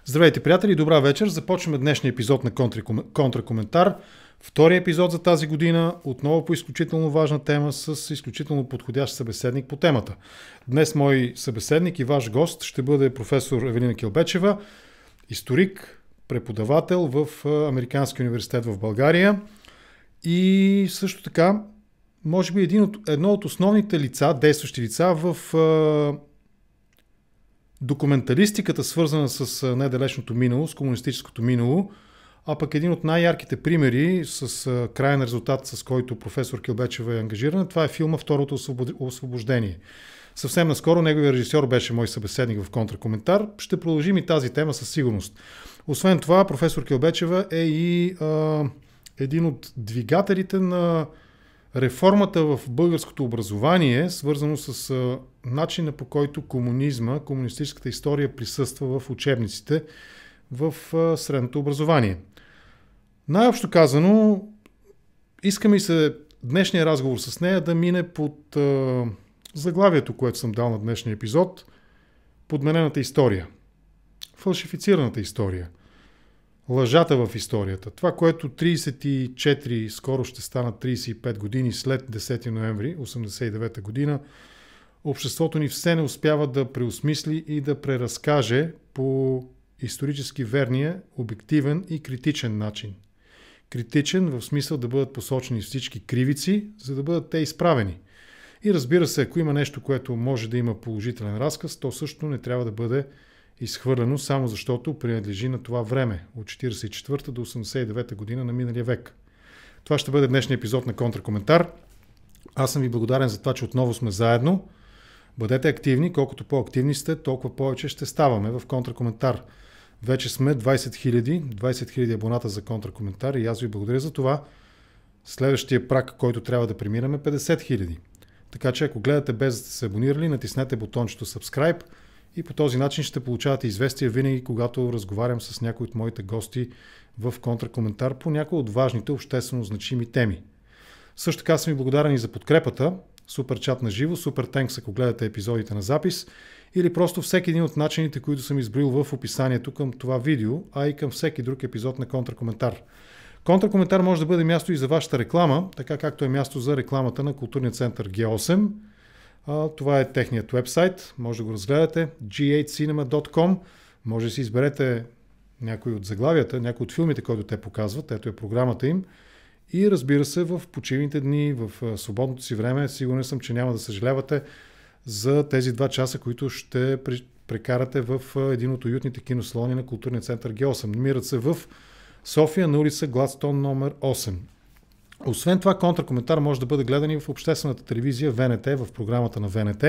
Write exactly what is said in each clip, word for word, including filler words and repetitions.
Здравейте, приятели, добра вечер. Започваме днешния епизод на Контракоментар. Втория епизод за тази година, отново по изключително важна тема с изключително подходящ събеседник по темата. Днес мой събеседник и ваш гост ще бъде професор Евелина Келбечева, историк, преподавател в Американския университет в България и също така, може би един от, едно от основните лица, действащи лица в е, документалистиката, свързана с недалечното минало, с комунистическото минало, а пък един от най-ярките примери с е, крайен резултат, с който професор Келбечева е ангажирана, това е филма "Второто освобождение". Съвсем наскоро неговият режисьор беше мой събеседник в Контракоментар. Ще продължим и тази тема със сигурност. Освен това, професор Келбечева е и е, един от двигателите на реформата в българското образование, свързано с а, начина, по който комунизма, комунистическата история присъства в учебниците в а, средното образование. Най-общо казано, искаме и се днешния разговор с нея да мине под а, заглавието, което съм дал на днешния епизод: подменената история, фалшифицираната история, лъжата в историята. Това, което трийсет и четири, скоро ще станат трийсет и пет години след десети ноември осемдесет и девета година, обществото ни все не успява да преосмисли и да преразкаже по исторически верния, обективен и критичен начин. Критичен в смисъл да бъдат посочени всички кривици, за да бъдат те изправени. И разбира се, ако има нещо, което може да има положителен разказ, то също не трябва да бъде изхвърлено само защото принадлежи на това време, от четирийсет и четвърта до осемдесет и девета година на миналия век. Това ще бъде днешния епизод на Контракоментар. Аз съм ви благодарен за това, че отново сме заедно. Бъдете активни, колкото по-активни сте, толкова повече ще ставаме в Контракоментар. Вече сме двайсет хиляди, двайсет хиляди абоната за Контракоментар и аз ви благодаря за това. Следващия праг, който трябва да преминем, е петдесет хиляди. Така че ако гледате без да сте се абонирали, натиснете бутончето Subscribe и по този начин ще получавате известия винаги, когато разговарям с някой от моите гости в Контракоментар по някои от важните обществено значими теми. Също така съм ви благодарен и за подкрепата, супер чат на живо, супер тенкс, ако гледате епизодите на запис, или просто всеки един от начините, които съм изброил в описанието към това видео, а и към всеки друг епизод на Контракоментар. Контракоментар може да бъде място и за вашата реклама, така както е място за рекламата на културния център Джи осем. Uh, това е техният уебсайт, може да го разгледате, джи осем cinema точка ком. Може да си изберете някои от заглавията, някои от филмите, които те показват, ето е програмата им. И разбира се, в почивните дни, в uh, свободното си време, сигурен съм, че няма да съжалявате за тези два часа, които ще прекарате в uh, един от уютните киносалони на културния център Джи осем. Намират се в София на улица Гладстон номер осем. Освен това, Контракоментар може да бъде гледан и в обществената телевизия ВНТ, в програмата на ВНТ,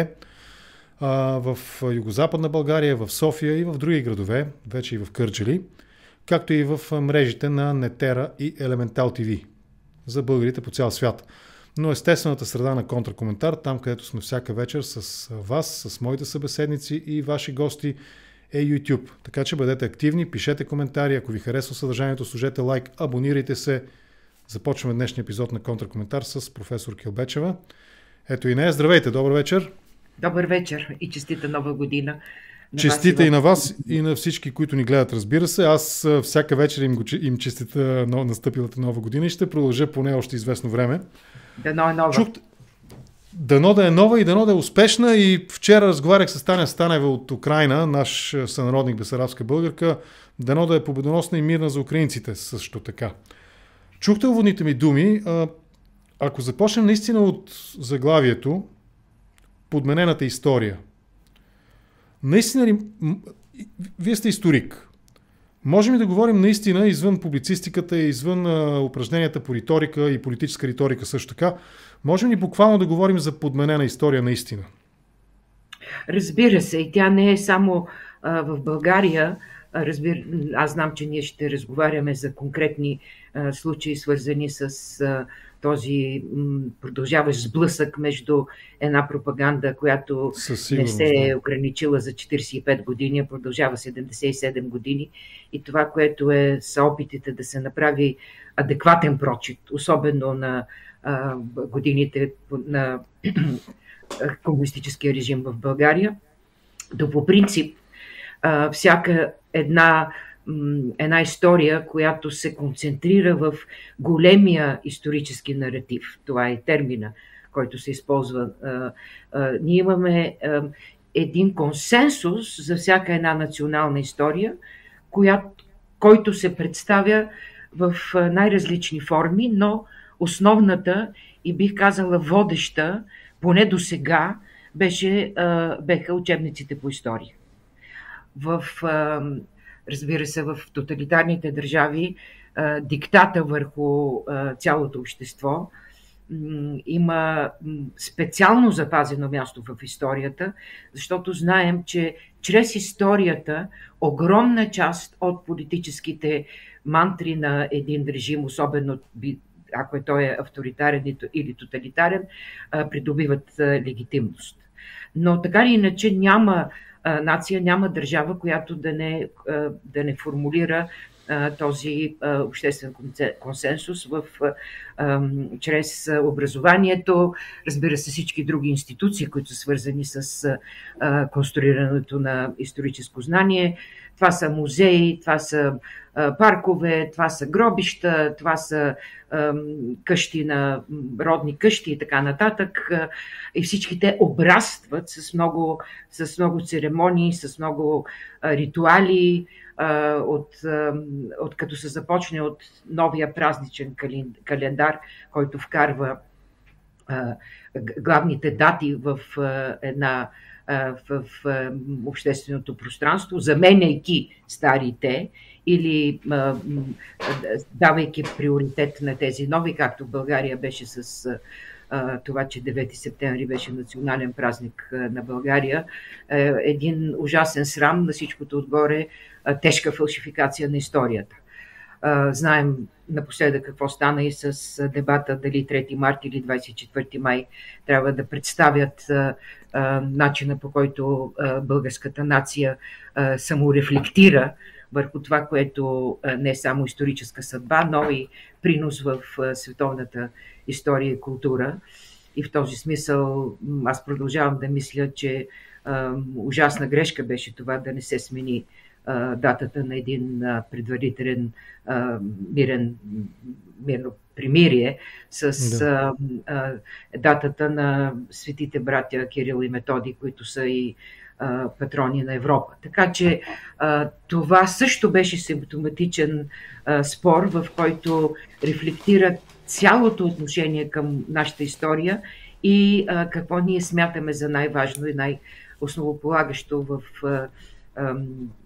в Югозападна България, в София и в други градове, вече и в Кърджали, както и в мрежите на Нетера и Елементал ТВ за българите по цял свят. Но естествената среда на Контракоментар, там където сме всяка вечер с вас, с моите събеседници и ваши гости, е YouTube. Така че бъдете активни, пишете коментари, ако ви харесва съдържанието, сложете лайк, абонирайте се. Започваме днешния епизод на Контракоментар с професор Келбечева. Ето и нея. Здравейте, добър вечер. Добър вечер и честита нова година. Честита и на вас, и на всички, които ни гледат, разбира се. Аз всяка вечер им, го, им честита настъпилата нова година и ще продължа поне още известно време. Дано е нова. Чух... Дано да е нова и дано да е успешна. И вчера разговарях с Таня Станева от Украйна, наш сънародник, бесарабска българка. Дано да е победоносна и мирна за украинците също така. Чухте уводните ми думи. Ако започнем наистина от заглавието подменената история. Наистина ли... Вие сте историк. Можем ли да говорим наистина извън публицистиката, извън упражненията по риторика и политическа риторика също така? Можем ли буквално да говорим за подменена история наистина? Разбира се, и тя не е само а, в България. Разбир... Аз знам, че ние ще разговаряме за конкретни а, случаи, свързани с а, този м, продължаващ сблъсък между една пропаганда, която не се е ограничила за четирийсет и пет години, а продължава седемдесет и седем години. И това, което е са опитите да се направи адекватен прочит, особено на а, годините на комунистическия режим в България, то по принцип а, всяка една, една история, която се концентрира в големия исторически наратив. Това е термина, който се използва. А, а, ние имаме а, един консенсус за всяка една национална история, която, който се представя в най-различни форми, но основната и бих казала водеща, поне до сега, беше, беха учебниците по история. В, разбира се, в тоталитарните държави диктата върху цялото общество има специално запазено място в историята, защото знаем, че чрез историята огромна част от политическите мантри на един режим, особено ако той е авторитарен или тоталитарен, придобиват легитимност. Но така или иначе няма нация, няма държава, която да не, да не формулира този обществен консенсус в, чрез образованието, разбира се, всички други институции, които са свързани с конструирането на историческо знание. Това са музеи, това са паркове, това са гробища, това са къщи на родни къщи и така нататък. И всички те обрастват с много, с много церемонии, с много ритуали, от, от като се започне от новия празничен календар, който вкарва главните дати в една в общественото пространство, заменяйки старите или давайки приоритет на тези нови, както в България беше с това, че девети септември беше национален празник на България. Един ужасен срам, на всичкото отгоре тежка фалшификация на историята. Знаем напоследък какво стана и с дебата дали трети март или двадесет и четвърти май трябва да представят начина, по който българската нация саморефлектира върху това, което не е само историческа съдба, но и принос в световната история и култура. И в този смисъл аз продължавам да мисля, че ужасна грешка беше това да не се смени датата на един предварителен мирен, мирно примирие с да. а, датата на светите братя Кирил и Методий, които са и а, патрони на Европа. Така че а, това също беше симптоматичен а, спор, в който рефлектира цялото отношение към нашата история и а, какво ние смятаме за най-важно и най-основополагащо в а, а,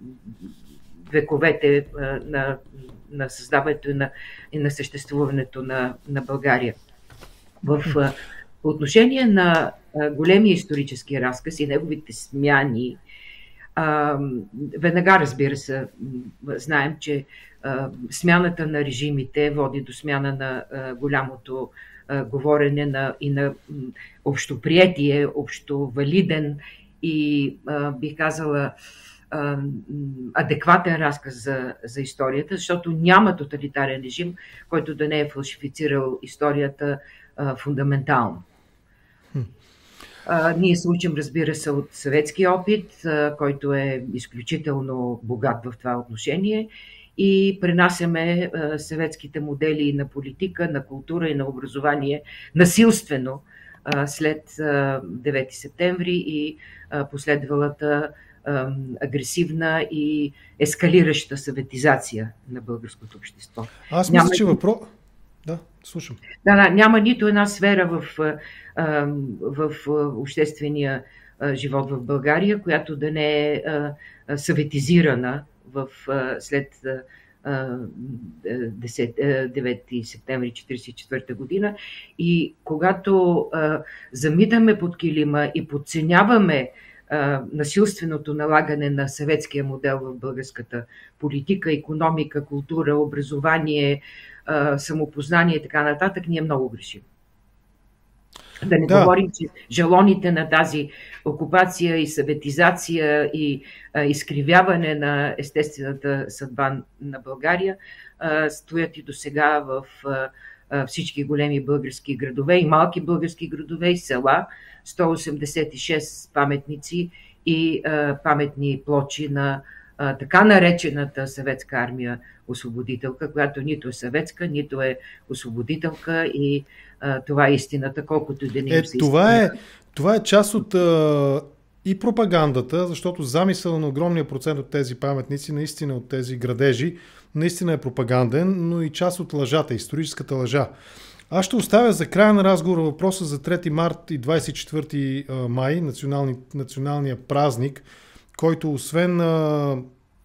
вековете а, на, на създаването и на, и на съществуването на, на България. В а, по отношение на а, големия исторически разказ и неговите смяни, а, веднага, разбира се, знаем, че а, смяната на режимите води до смяна на а, голямото а, говорене на, и на м, общоприетие, общовалиден и, а, бих казала, адекватен разказ за, за историята, защото няма тоталитарен режим, който да не е фалшифицирал историята а, фундаментално. А, ние се учим, разбира се, от съветския опит, а, който е изключително богат в това отношение и пренасяме а, съветските модели на политика, на култура и на образование насилствено а, след а, девети септември и а, последвалата агресивна и ескалираща съветизация на българското общество. Аз мисля, няма... че въпрос... Да, слушам. Да, да, няма нито една сфера в, в обществения живот в България, която да не е съветизирана в, след девети септември четиридесет и четвърта година. И когато замитаме под килима и подценяваме насилственото налагане на съветския модел в българската политика, икономика, култура, образование, самопознание и така нататък, ние много грешим. Да не да. говорим, че жалоните на тази окупация и съветизация и а, изкривяване на естествената съдба на България а, стоят и до сега в а, всички големи български градове и малки български градове и села, сто осемдесет и шест паметници и а, паметни плочи на а, така наречената съветска армия освободителка, която нито е съветска, нито е освободителка и а, това е истината, колкото и да не им се това е, това е част от а, и пропагандата, защото замисъл на огромния процент от тези паметници, наистина от тези градежи, наистина е пропаганден, но и част от лъжата, историческата лъжа. Аз ще оставя за края на разговора въпроса за трети март и двадесет и четвърти май, национални, националния празник, който освен, а,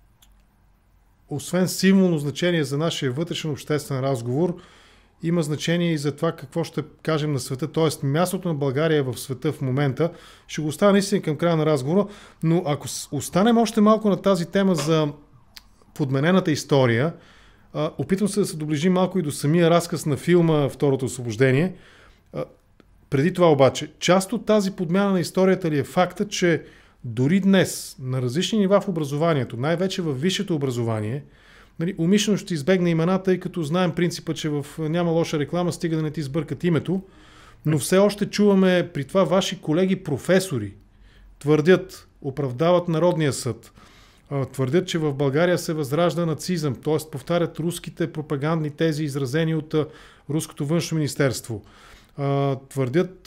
освен символно значение за нашия вътрешен обществен разговор, има значение и за това какво ще кажем на света, т.е. мястото на България в света в момента. Ще го оставя наистина към края на разговора, но ако останем още малко на тази тема за подменената история, опитвам се да се доближи малко и до самия разказ на филма Второто освобождение. Преди това обаче, част от тази подмяна на историята ли е факта, че дори днес на различни нива в образованието, най-вече в висшето образование, нали, умишлено ще избегна имената, тъй като знаем принципа, че в няма лоша реклама, стига да не ти сбъркат името, но все още чуваме при това ваши колеги професори твърдят, оправдават Народния съд, твърдят, че в България се възражда нацизъм, т.е. повтарят руските пропагандни тези, изразени от руското външно министерство. Твърдят,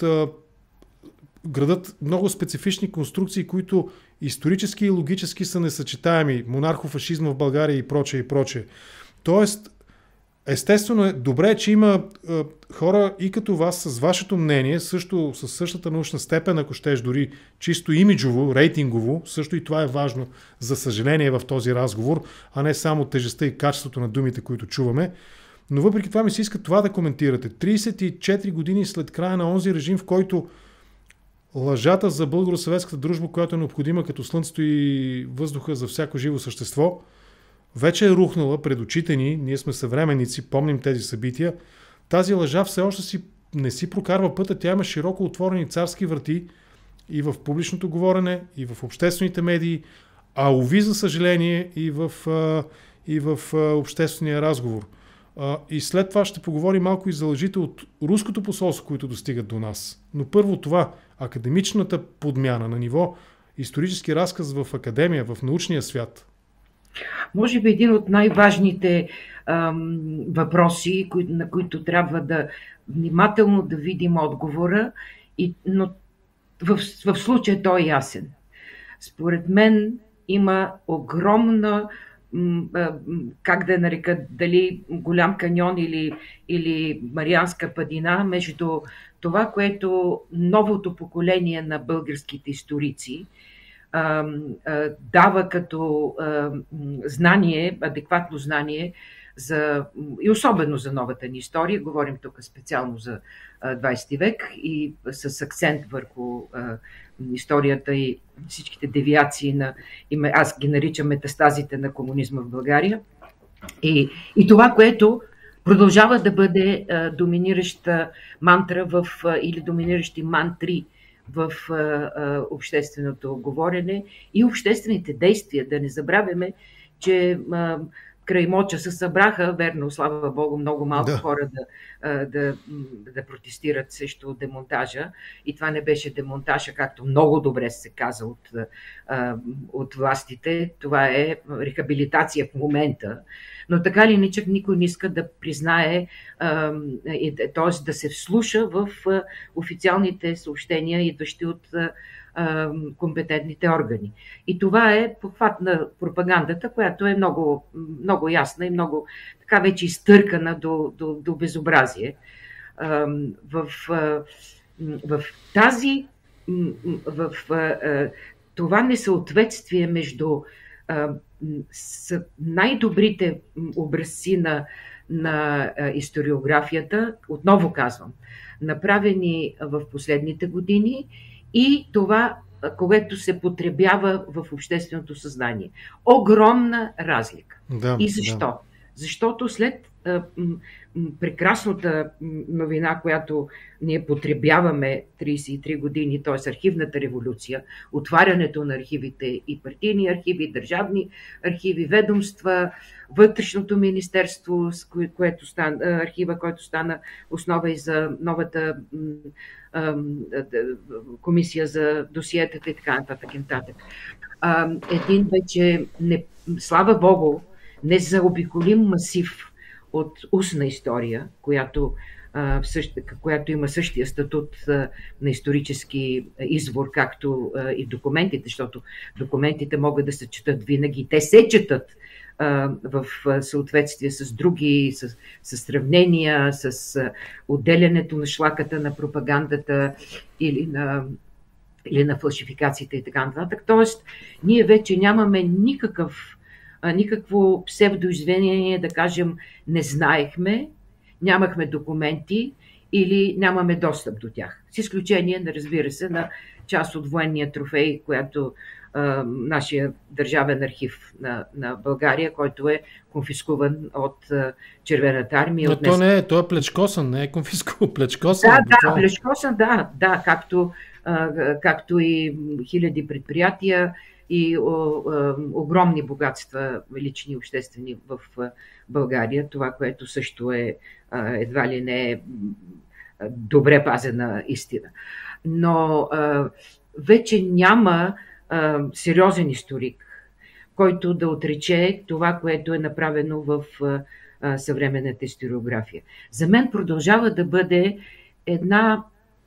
градат много специфични конструкции, които исторически и логически са несъчетаеми. Монархофашизма в България и прочее и прочее. Тоест, естествено е, добре, че има е, хора и като вас с вашето мнение, също с същата научна степен, ако щеш дори чисто имиджово, рейтингово, също и това е важно, за съжаление, в този разговор, а не само тежестта и качеството на думите, които чуваме. Но въпреки това ми се иска това да коментирате. тридесет и четири години след края на онзи режим, в който лъжата за българо-съветската дружба, която е необходима като слънцето и въздуха за всяко живо същество, вече е рухнала пред очите ни, ние сме съвременници, помним тези събития. Тази лъжа все още си, не си прокарва пътя, тя има широко отворени царски врати и в публичното говорене, и в обществените медии, а уви, за съжаление, и в, и в обществения разговор. И след това ще поговорим малко и за лъжите от руското посолство, които достигат до нас. Но първо това, академичната подмяна на ниво исторически разказ в академия, в научния свят. Може би един от най-важните ам, въпроси, кои, на които трябва да внимателно да видим отговора, и, но в, в случая той е ясен. Според мен има огромна, как да я нарека, дали голям каньон или, или Марианска падина между това, което новото поколение на българските историци а, а, дава като а, знание, адекватно знание за, и особено за новата ни история. Говорим тук специално за двадесети век и с акцент върху а, историята и всичките девиации на, аз ги наричам метастазите на комунизма в България. И, и това, което продължава да бъде а, доминираща мантра в, а, или доминиращи мантри в а, а, общественото говорене и обществените действия. Да не забравяме, че а, край Моча се събраха, верно, слава Богу, много малко да. хора да, да, да протестират срещу демонтажа. И това не беше демонтажа, както много добре се каза от, от властите. Това е рехабилитация в момента. Но така ли иначе никой не иска да признае, т.е. да се вслуша в официалните съобщения, идващи от компетентните органи. И това е похват на пропагандата, която е много, много ясна и много така вече изтъркана до, до, до безобразие. В, в тази в това несъответствие между най-добрите образци на, на историографията, отново казвам, направени в последните години, и това, което се потребява в общественото съзнание. Огромна разлика. Да, и защо? Да. Защото след а, м, м, прекрасната новина, която ние потребяваме трийсет и три години, т.е. архивната революция, отварянето на архивите и партийни архиви, държавни архиви, ведомства, вътрешното министерство, което стана, архива, който стана основа и за новата комисия за досиетата и така нататък. И нататък. Един вече, не, слава Богу, незаобиколим масив от устна история, която, а, същ, която има същия статут а, на исторически извор, както а, и документите, защото документите могат да се четат винаги. Те се четат а, в съответствие с други, с, с сравнения, с а, отделянето на шлаката на пропагандата или на или на фалшификациите и така нататък. Тоест, ние вече нямаме никакъв, никакво псевдоизвинение да кажем не знаехме, нямахме документи или нямаме достъп до тях. С изключение, разбира се, на част от военния трофей, която а, нашия държавен архив на, на България, който е конфискуван от а, Червената армия. Но то не е, то е плечкосан, не е конфискуван, плечкосан. Да, да, плечкосан, да, да, както както и хиляди предприятия и огромни богатства лични и обществени в България. Това, което също е едва ли не е добре пазена истина. Но вече няма сериозен историк, който да отрече това, което е направено в съвременната историография. За мен продължава да бъде една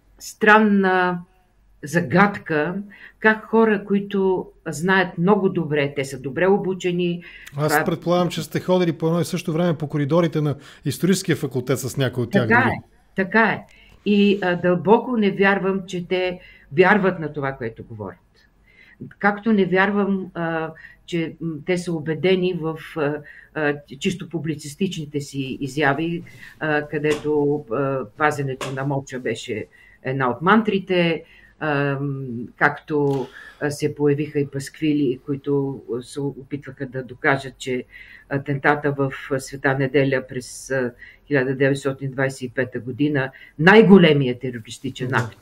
странна загадка, как хора, които знаят много добре, те са добре обучени. Аз това... предполагам, че сте ходили по едно и също време по коридорите на историческия факултет с някой от тях. Така е, така е. И а, дълбоко не вярвам, че те вярват на това, което говорят. Както не вярвам, а, че те са убедени в а, а, чисто публицистичните си изяви, а, където а, пазенето на моча беше една от мантрите, както се появиха и пасквили, които се опитваха да докажат, че атентата в Света неделя през хиляда деветстотин двадесет и пета година, най-големият терористичен акт,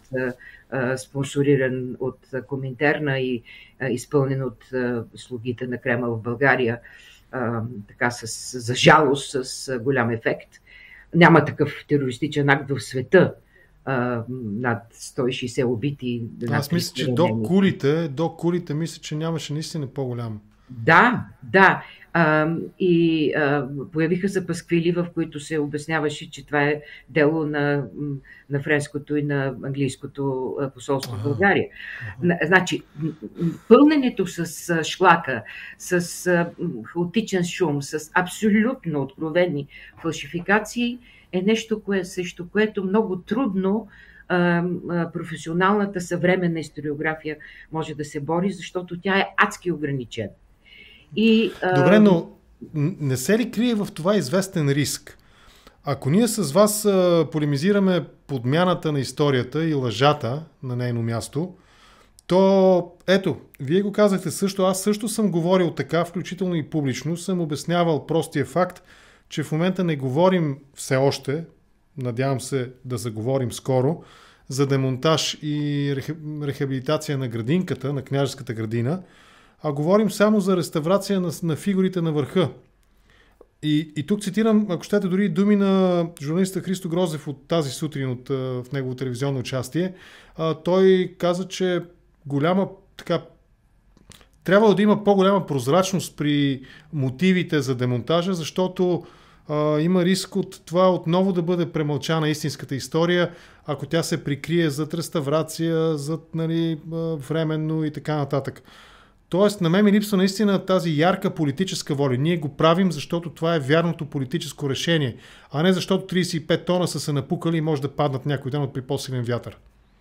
спонсориран от Коминтерна и изпълнен от слугите на Кремъл в България, така с, за жалост, с голям ефект. Няма такъв терористичен акт в света. Uh, над сто и шейсет убити. Аз мисля, че до кулите, до кулите мисля, че нямаше наистина по-голям. Да, да. Uh, и uh, появиха се пасквили, в които се обясняваше, че това е дело на, на френското и на английското посолство в България. Ага. Значи, пълненето с шлака, с хаотичен шум, с абсолютно откровени фалшификации е нещо, кое, срещу което много трудно а, а, професионалната съвременна историография може да се бори, защото тя е адски ограничена. И, а... Добре, но не се ли крие в това известен риск? Ако ние с вас а, полемизираме подмяната на историята и лъжата на нейно място, то ето, вие го казахте също, аз също съм говорил така, включително и публично, съм обяснявал простия факт, че в момента не говорим все още, надявам се да заговорим скоро, за демонтаж и рехабилитация на градинката, на княжеската градина, а говорим само за реставрация на, на фигурите на върха. И, и тук цитирам, ако щете, дори думи на журналиста Христо Грозев от тази сутрин от, в негово телевизионно участие. А, той каза, че голяма така трябва да има по-голяма прозрачност при мотивите за демонтажа, защото а, има риск от това отново да бъде премълчана истинската история, ако тя се прикрие зад реставрация, зад нали, временно и така нататък. Тоест, на мен ми липсва наистина тази ярка политическа воля. Ние го правим, защото това е вярното политическо решение, а не защото тридесет и пет тона са се напукали и може да паднат някой ден от при по-силен вятър.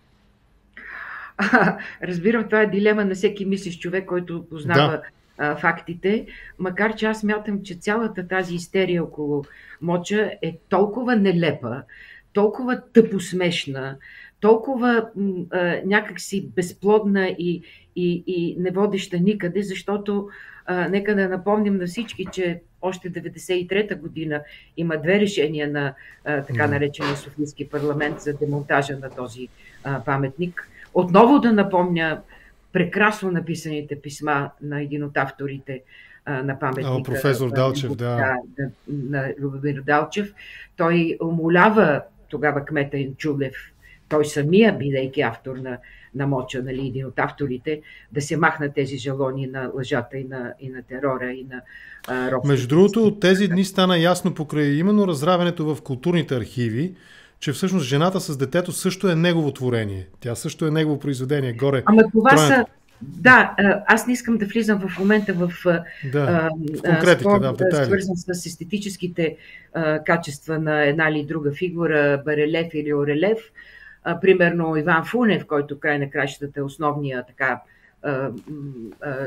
Разбирам, това е дилема на всеки мислещ човек, който познава да. а, фактите, макар че аз смятам, че цялата тази истерия около моча е толкова нелепа, толкова тъпосмешна, толкова а, някакси безплодна и, и, и не водеща никъде, защото а, нека да напомним на всички, че още деветдесет и трета година има две решения на а, така наречения Софийски парламент за демонтажа на този а, паметник. Отново да напомня прекрасно написаните писма на един от авторите а, на паметника. О, професор Далчев, да. да на, на Любомир Далчев. Той умолява тогава кмета Инчулев, той самия, бидейки автор на, на Моча, нали, един от авторите, да се махнат тези жалони на лъжата и на, и на терора и на а, робството. Между другото, тези дни стана ясно покрай именно разравянето в културните архиви, че всъщност жената с детето също е негово творение. Тя също е негово произведение. Горе. Ама това Троената. са... Да, аз не искам да влизам в момента в, да, в конкретика, спор, да, в детайли. Свързан с естетическите а, качества на една или друга фигура, барелев или орелев. А, примерно Иван Фунев, който край на кращата е основния така а, а,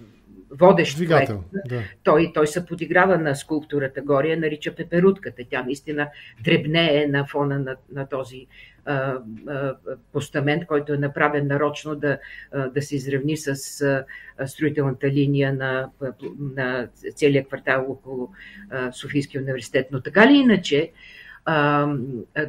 водещ двигател. Проект. Да. Той, той се подиграва на скулптурата горе, я нарича пеперутката. Тя наистина дребнее на фона на, на този а, а, постамент, който е направен нарочно да, а, да се изравни с а, строителната линия на, на целия квартал около а, Софийския университет. Но така ли иначе, а, а,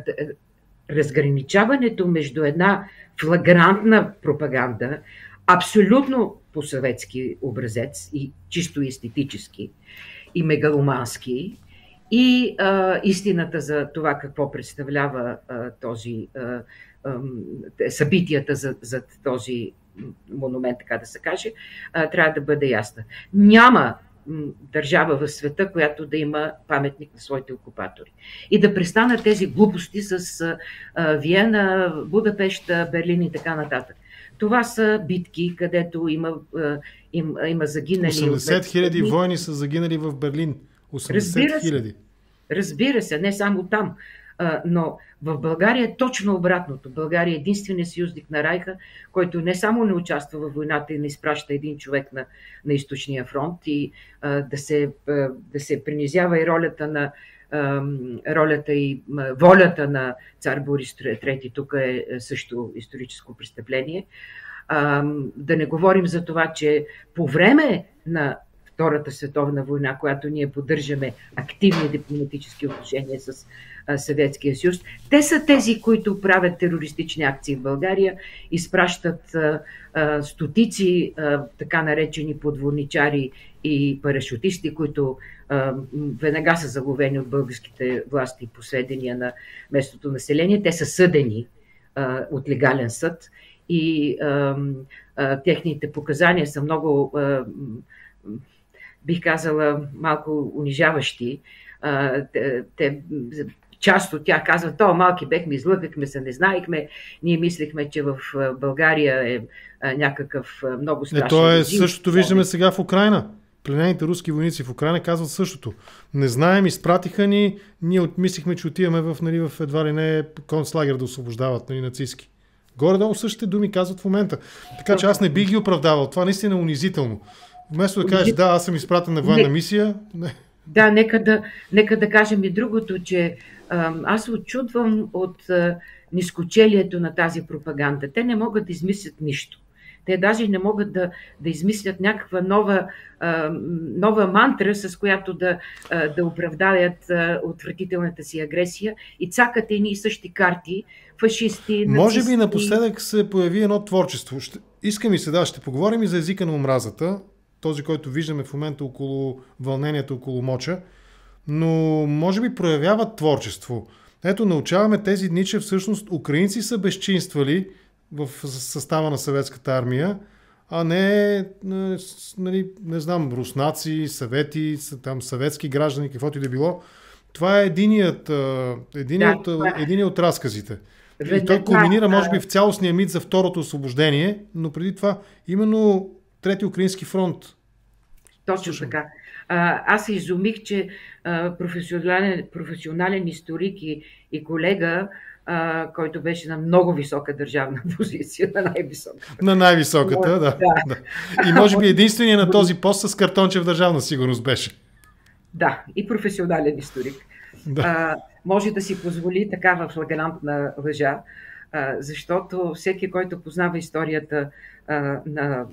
разграничаването между една флагрантна пропаганда, абсолютно по съветски образец и чисто естетически и мегаломански, и а, истината за това какво представлява а, този а, а, събитията за, за този монумент, така да се каже, а, трябва да бъде ясна. Няма държава в света, която да има паметник на своите окупатори. И да престанат тези глупости с а, Виена, Будапеща, Берлин и така нататък. Това са битки, където има, им, има загинали... осемдесет хиляди войни са загинали в Берлин. осемдесет хиляди. Разбира се, не само там. Но в България е точно обратното. България е единственият съюзник на Райха, който не само не участва във войната и не изпраща един човек на, на източния фронт и а, да, се, а, да се принизява и ролята на ролята и волята на цар Борис трети тук е също историческо престъпление. Да не говорим за това, че по време на Втората световна война, която ние поддържаме активни дипломатически отношения с Съветския съюз, те са тези, които правят терористични акции в България, изпращат стотици така наречени подводничари и парашутисти, които веднага са заловени от българските власти по сведения на местното население. Те са съдени а, от легален съд и а, а, техните показания са много, а, бих казала, малко унижаващи. А, те, те, част от тях казват: то малки бехме, излъгахме се, не знаехме, ние мислихме, че в България е а, някакъв много страшен. Е, то е същото виждаме сега в Украйна. Пленените руски войници в Украйна казват същото. Не знаем, изпратиха ни, ние мислихме, че отиваме в, нали, в едва ли не концлагер да освобождават, нали, нацистски. Горе-долу същите думи казват в момента. Така че аз не бих ги оправдавал. Това наистина е унизително. Вместо да кажеш: да, аз съм изпратен на военна мисия. Не. Да, нека да, нека да кажем и другото, че а, аз се отчудвам от а, нискочелието на тази пропаганда. Те не могат да измислят нищо. Те даже не могат да, да измислят някаква нова, а, нова мантра, с която да, а, да оправдаят а, отвратителната си агресия, и цакат едни и същи карти, фашисти, нацисти. Може би напоследък се появи едно творчество. Ще, искам и сега, ще поговорим и за езика на омразата, този, който виждаме в момента около вълнението около Моча, но може би проявяват творчество. Ето, научаваме тези дни, че всъщност украинци са безчинствали в състава на съветската армия, а не, нали, не знам, руснаци, съвети, там съветски граждани, каквото и да било. Това е единият, единият, да, от, единият от разказите. И той кулминира, може би, в цялостния мит за второто освобождение, но преди това именно Трети украински фронт. Точно Слушам. така. Аз се изумих, че професионален, професионален историк и, и колега, Uh, който беше на много висока държавна позиция, на най-високата. На най-високата, да. да. да. И може би единствения на този пост с картонче в държавна сигурност беше. Да, и професионален историк. Да. Uh, може да си позволи такава флагрантна лъжа, uh, защото всеки, който познава историята uh, на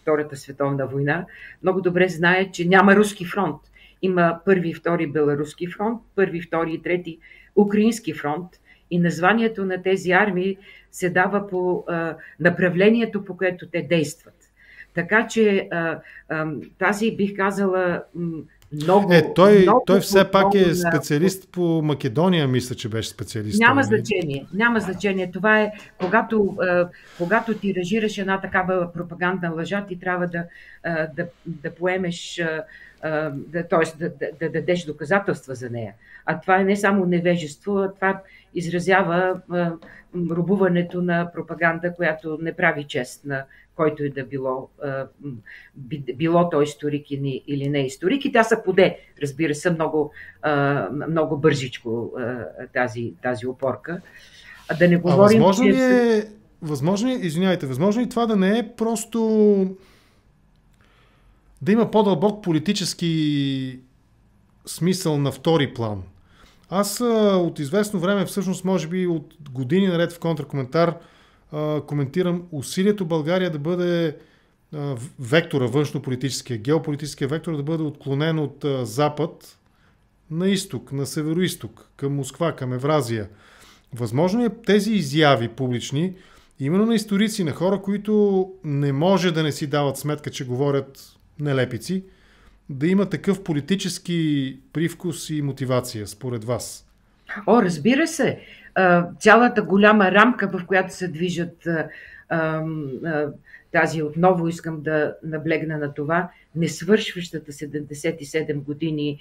Втората световна война, много добре знае, че няма руски фронт. Има първи и втори беларуски фронт, първи, втори и трети украински фронт. И названието на тези армии се дава по а, направлението, по което те действат. Така че а, а, тази, бих казала, много... Е, той, много, той все пак е на... специалист по Македония, мисля, че беше специалист. Няма значение, няма значение. Това е, когато, а, когато тиражираш една такава пропагандна лъжа, ти трябва да, а, да, да поемеш... А, да, т.е. Да, да, да дадеш доказателства за нея. А това е не само невежество, а това изразява а, рубуването на пропаганда, която не прави чест на който и да било, а, било то историк или не историк. И тя са поде, разбира се, много, а, много бързичко а, тази, тази опорка. А да не говорим, а възможно че... ли е, възможно ли, извинявайте, възможно ли това да не е просто... да има по-дълбок политически смисъл на втори план? Аз а, от известно време, всъщност може би от години наред в контракоментар, а, коментирам усилието България да бъде а, вектора, външно-политическия, геополитическия вектор да бъде отклонен от а, запад на изток, на северо-изток, към Москва, към Евразия. Възможно е тези изяви публични, именно на историци, на хора, които не може да не си дават сметка, че говорят нелепици, да има такъв политически привкус и мотивация, според вас? О, разбира се. Цялата голяма рамка, в която се движат тази, отново искам да наблегна на това, несвършващата седемдесет и седем години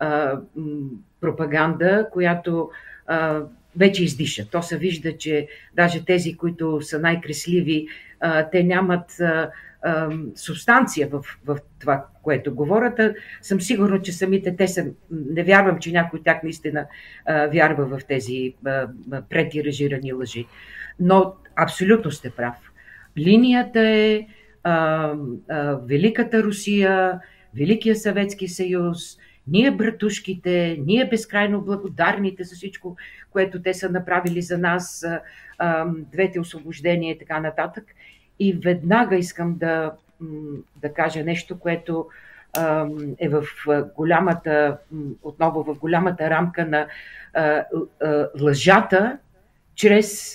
пропаганда, която вече издиша. То се вижда, че даже тези, които са най-кресливи, те нямат субстанция в, в това, което говорят. Съм сигурна, че самите те са... Не вярвам, че някой от тях наистина а, вярва в тези а, претиражирани лъжи. Но абсолютно сте прав. Линията е а, а, Великата Русия, Великия Съветски съюз, ние братушките, ние безкрайно благодарните за всичко, което те са направили за нас, а, а, двете освобождения и така нататък. И веднага искам да, да кажа нещо, което а, е в голямата, отново в голямата рамка на а, а, лъжата чрез,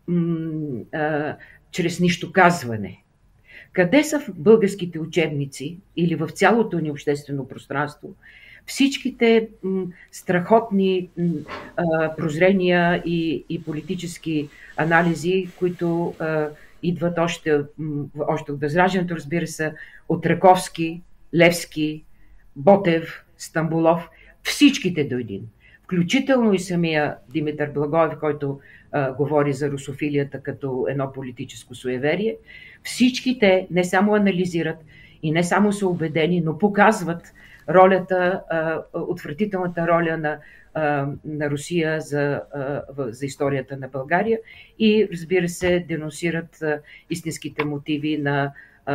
а, чрез нищоказване. Къде са в българските учебници или в цялото ни обществено пространство всичките м, страхотни м, а, прозрения и, и политически анализи, които а, идват още, още от Възраждането, разбира се, от Раковски, Левски, Ботев, Стамболов, всичките до един. Включително и самия Димитър Благоев, който а, говори за русофилията като едно политическо суеверие. Всички те не само анализират и не само са убедени, но показват ролята, а, отвратителната роля на на Русия за, за историята на България и, разбира се, денонсират истинските мотиви на,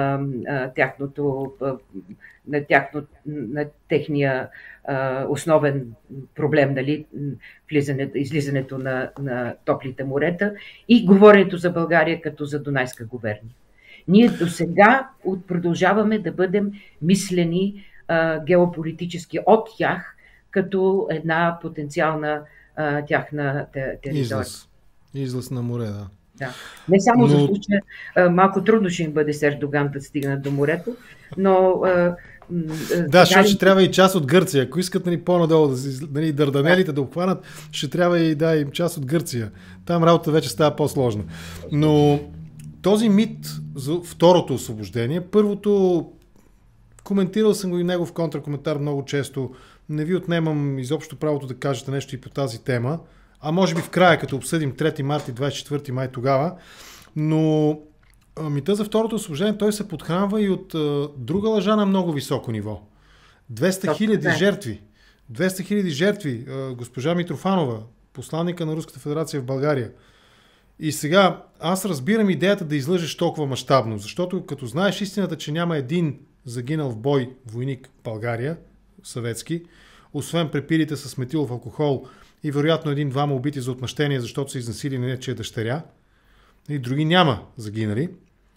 тяхното, на, тяхно, на техния основен проблем, нали, влизането, излизането на, на топлите морета и говоренето за България като за Дунайска губерния. Ние до сега продължаваме да бъдем мислени геополитически от тях, като една потенциална а, тяхна територия. Излъз. Излъз на море, да. Да. Не само но... за случая, а, малко трудно ще им бъде с Ердоган да стигнат до морето, но... А, да, защото ще трябва и част от Гърция. Ако искат, нали, по-надолу да си, нали, Дарданелите да обхванат, ще трябва и да, им част от Гърция. Там работа вече става по-сложна. Но този мит за второто освобождение, първото, коментирал съм го и него в контракоментар много често, не ви отнемам изобщо правото да кажете нещо и по тази тема, а може би в края, като обсъдим трети март и двадесет и четвърти май тогава, но мита за второто освобождение, той се подхранва и от а, друга лъжа на много високо ниво. двеста хиляди жертви. двеста хиляди жертви. А, госпожа Митрофанова, посланника на Руската федерация в България. И сега аз разбирам идеята да излъжеш толкова мащабно, защото като знаеш истината, че няма един загинал в бой войник в България, съветски, освен препилите с метилов алкохол и вероятно един-двама убити за отмъщение, защото са изнасили нечия дъщеря, и други няма загинали.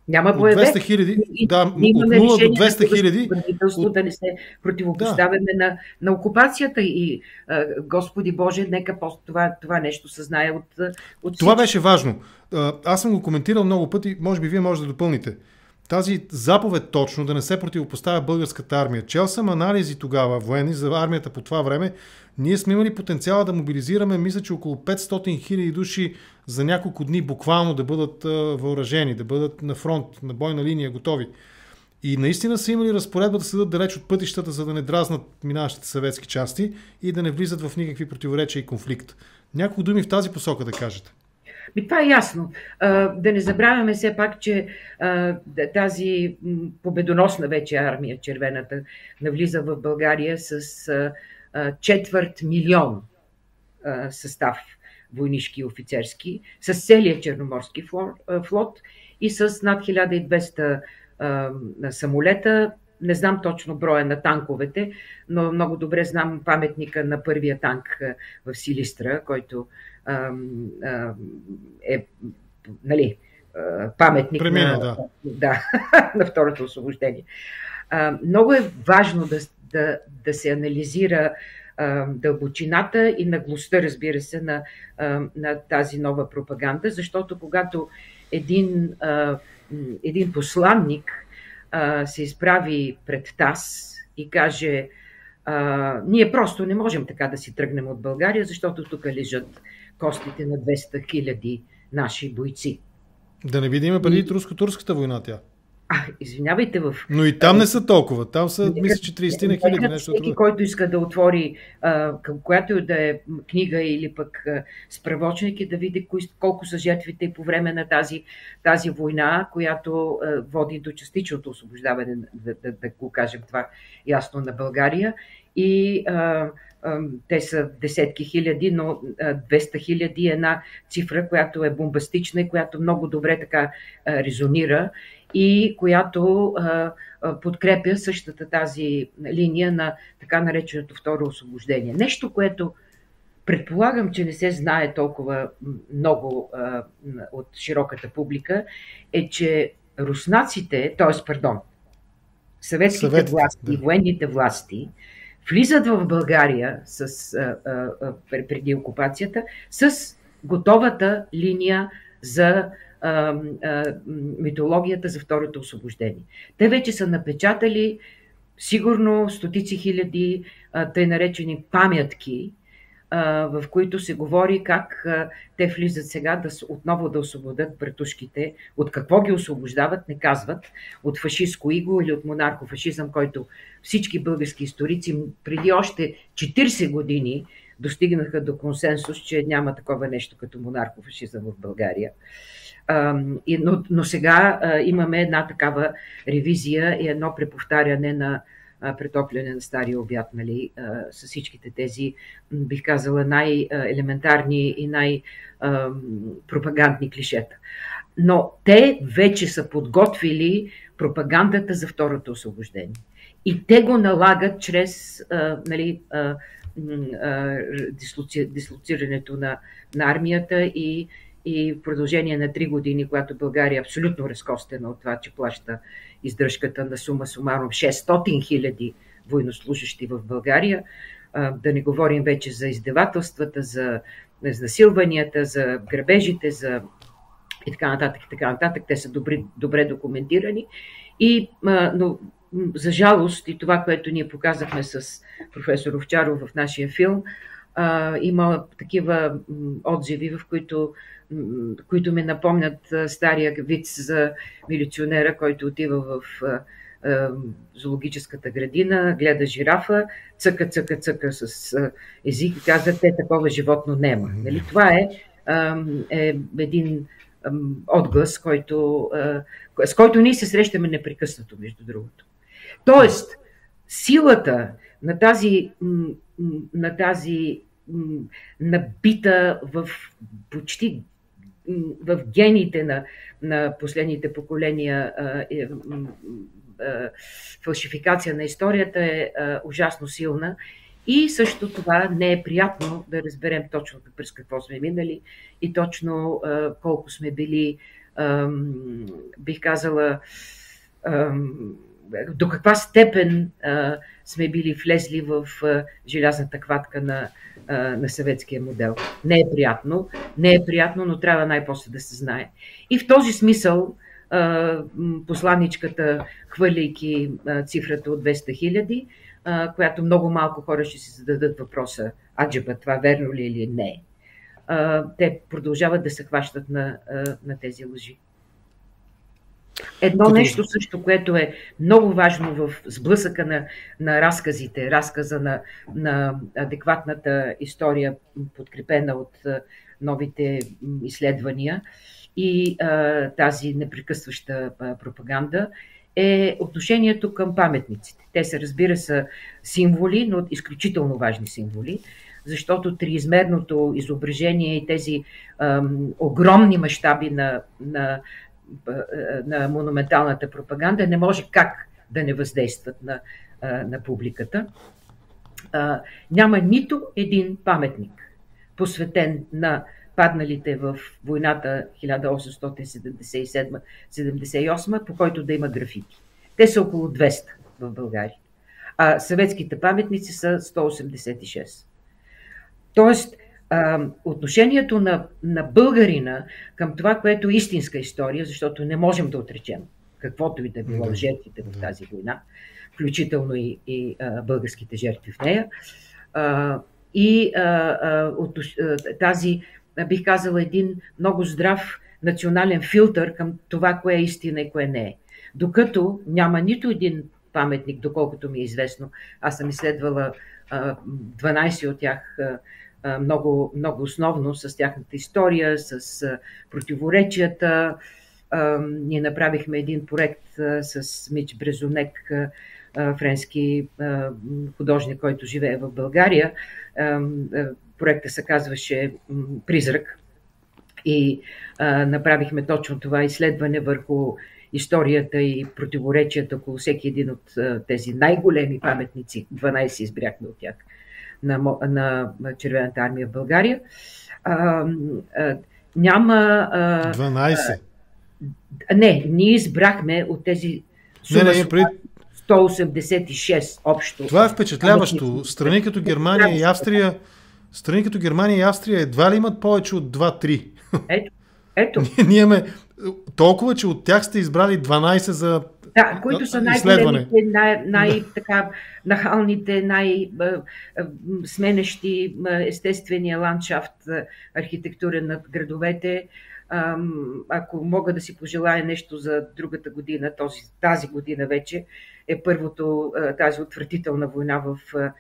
Няма От боеве. двеста хиляди, И, да, и от имаме нула до решение двеста на хиляди. правителство От... да не се противопоставяме Да. на, на окупацията и а, Господи Боже, нека по това, това нещо се знае от, от Това всички. беше важно. Аз съм го коментирал много пъти, може би вие може да допълните. Тази заповед точно да не се противопоставя българската армия. Чел съм анализи тогава, военни, за армията по това време. Ние сме имали потенциала да мобилизираме, мисля, че около петстотин хиляди души за няколко дни буквално да бъдат въоръжени, да бъдат на фронт, на бойна линия, готови. И наистина са имали разпоредба да седат далеч от пътищата, за да не дразнат минаващите съветски части и да не влизат в никакви противоречия и конфликт. Няколко думи в тази посока да кажете. И това е ясно. Да не забравяме все пак, че тази победоносна вече армия, червената, навлиза в България с четвърт милион състав войнишки и офицерски, с целия Черноморски флот и с над хиляда и двеста самолета. Не знам точно броя на танковете, но много добре знам паметника на първия танк в Силистра, който е, нали, паметник Премина, на, да. Да, на второто освобождение. Много е важно да, да, да се анализира дълбочината и наглостта, разбира се, на, на тази нова пропаганда, защото когато един, един посланник се изправи пред ТАСС и каже: ние просто не можем така да си тръгнем от България, защото тук лежат костите на двеста хиляди наши бойци. Да не би да има преди руско-турската война тя. А, извинявайте, в... Но и там не са толкова. Там са, нека, мисля, че трийсет на хиляди. Нещо всеки, това. който иска да отвори а, към която и да е книга или пък а, справочник, и да види кои, колко са жертвите по време на тази, тази война, която а, води до частичното освобождаване, да, да, да го кажем това ясно, на България. И а, а, те са десетки хиляди, но а, двеста хиляди е една цифра, която е бомбастична и която много добре така а, резонира и която а, а, подкрепя същата тази линия на така нареченото второ освобождение. Нещо, което предполагам, че не се знае толкова много а, от широката публика, е, че руснаците, т.е. пардон, съветските Съветите, власти да. и военните власти влизат в България с, а, а, преди окупацията с готовата линия за а, а, митологията за второто освобождение. Те вече са напечатали сигурно стотици хиляди а, тъй наречени памятки, а, в които се говори как а, те влизат сега да, отново да освободят братушките. От какво ги освобождават, не казват. От фашистско иго или от монархофашизъм, който всички български историци преди още четирийсет години достигнаха до консенсус, че няма такова нещо като монархофашизъм в България. А, и, но, но сега а, имаме една такава ревизия и едно преповтаряне на а, претопляне на стария обяд, нали, а, с всичките тези, бих казала, най-елементарни и най-пропагандни клишета. Но те вече са подготвили пропагандата за второто освобождение. И те го налагат чрез а, нали, а, а, дислоци, дислоцирането на, на армията и И в продължение на три години, когато България е абсолютно разкостена от това, че плаща издръжката на сума сумаром шестстотин хиляди военнослужащи в България, да не говорим вече за издевателствата, за изнасилванията, за грабежите, за и така нататък, и така нататък. Те са добре, добре документирани. И, но, за жалост, и това, което ние показахме с професор Овчаров в нашия филм, има такива отзиви, в които които ме напомнят стария виц за милиционера, който отива в зоологическата градина, гледа жирафа, цъка, цъка, цъка с език и казва: те такова животно нема. Нали? Това е, е един отглас, който, с който ние се срещаме непрекъснато, между другото. Тоест, силата на тази, на тази набита в почти в гените на, на последните поколения а, е, а, фалшификация на историята е а, ужасно силна и също това не е приятно да разберем точно през какво сме минали и точно а, колко сме били бих казала, до каква степен а, сме били влезли в а, желязната хватка на, а, на съветския модел. Не е приятно, не е приятно, но трябва най-после да се знае. И в този смисъл а, посланичката, хвърляйки а, цифрата от двеста хиляди, а, която много малко хора ще си зададат въпроса, аджеба, това верно ли или не, а, те продължават да се хващат на, а, на тези лъжи. Едно Като... нещо също, което е много важно в сблъсъка на, на разказите, разказа на, на адекватната история, подкрепена от новите изследвания и а, тази непрекъсваща а, пропаганда, е отношението към паметниците. Те са, разбира се, символи, но изключително важни символи, защото триизмерното изображение и тези а, огромни мащаби на, на на монументалната пропаганда не може как да не въздействат на, на публиката. Няма нито един паметник, посветен на падналите в войната хиляда осемстотин седемдесет и седма - седемдесет и осма, по който да има графити. Те са около двеста в България, а съветските паметници са сто осемдесет и шест. Тоест, Uh, отношението на, на българина към това, което е истинска история, защото не можем да отречем каквото и да било жертвите в тази война, включително и, и uh, българските жертви в нея. Uh, и uh, uh, от, uh, тази, uh, бих казала, един много здрав национален филтър към това, кое е истина и кое не е. Докато няма нито един паметник, доколкото ми е известно, аз съм изследвала uh, дванайсет от тях, uh, Много, много основно с тяхната история, с а, противоречията. А, ние направихме един проект а, с Мич Брезонек, а, френски а, художник, който живее в България. А, а, проектът се казваше Призрак и а, направихме точно това изследване върху историята и противоречията около всеки един от а, тези най-големи паметници. дванайсет избрахме от тях. На, на Червената армия в България. А, а, няма... А, дванайсет? А, не, ние избрахме от тези сума, не, не, пред... сто осемдесет и шест общо. Това е впечатляващо. Страни като Германия и Австрия, страни като Германия и Австрия едва ли имат повече от два-три? Ето. ето. Ние имаме толкова, че от тях сте избрали дванайсет за Да, които са най-големите, най- най-нахалните, най-сменещи естествения ландшафт, архитектурен над градовете. Ако мога да си пожелая нещо за другата година, този, тази година вече е първото, тази отвратителна война в,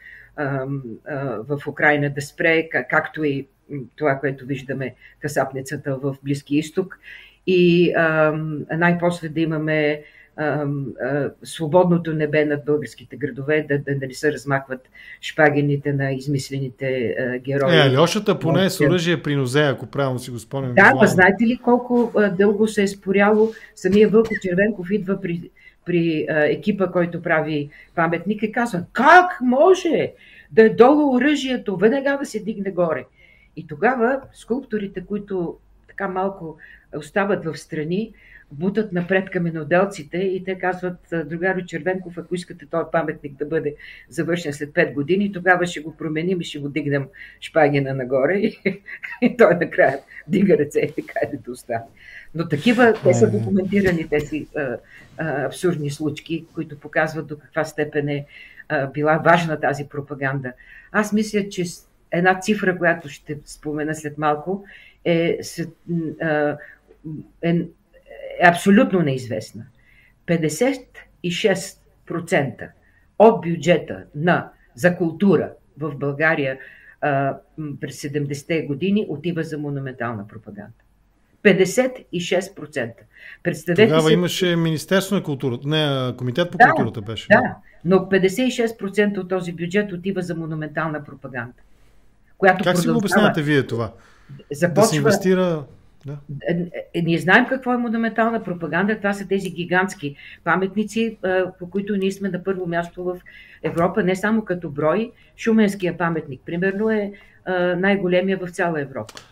в Украйна да спре, както и това, което виждаме, касапницата в Близки изток. И най-после да имаме свободното небе над българските градове, да, да, да не се размахват шпагените на измислените а, герои. Е, Алешата поне с оръжие при нозе, ако правилно си го спомням. Да, а знаете ли колко а, дълго се е споряло? Самия Вълко Червенков идва при, при а, екипа, който прави паметник и казва: как може да е долу оръжието, веднага да се дигне горе? И тогава скулпторите, които така малко остават в страни, бутат напред каменоделците и те казват: другаро Червенков, ако искате този паметник да бъде завършен след пет години, тогава ще го променим и ще го дигнем шпагина нагоре. И, и той накрая дига ръце и кайде да остане. Но такива, те са документирани тези а, а, абсурдни случки, които показват до каква степен е а, била важна тази пропаганда. Аз мисля, че една цифра, която ще спомена след малко, е, е, е е абсолютно неизвестна. петдесет и шест процента от бюджета на, за култура в България а, през седемдесетте години отива за монументална пропаганда. петдесет и шест процента. Представете Тогава се... имаше Министерство на културата, не, Комитет по да, културата беше. Да, но петдесет и шест процента от този бюджет отива за монументална пропаганда. Която как продължава... си го обяснявате вие това? Започва... Да се инвестира... Да. Ние знаем какво е монументална пропаганда. Това са тези гигантски паметници, по които ние сме на първо място в Европа, не само като брой. Шуменския паметник, примерно, е най-големия в цяла Европа.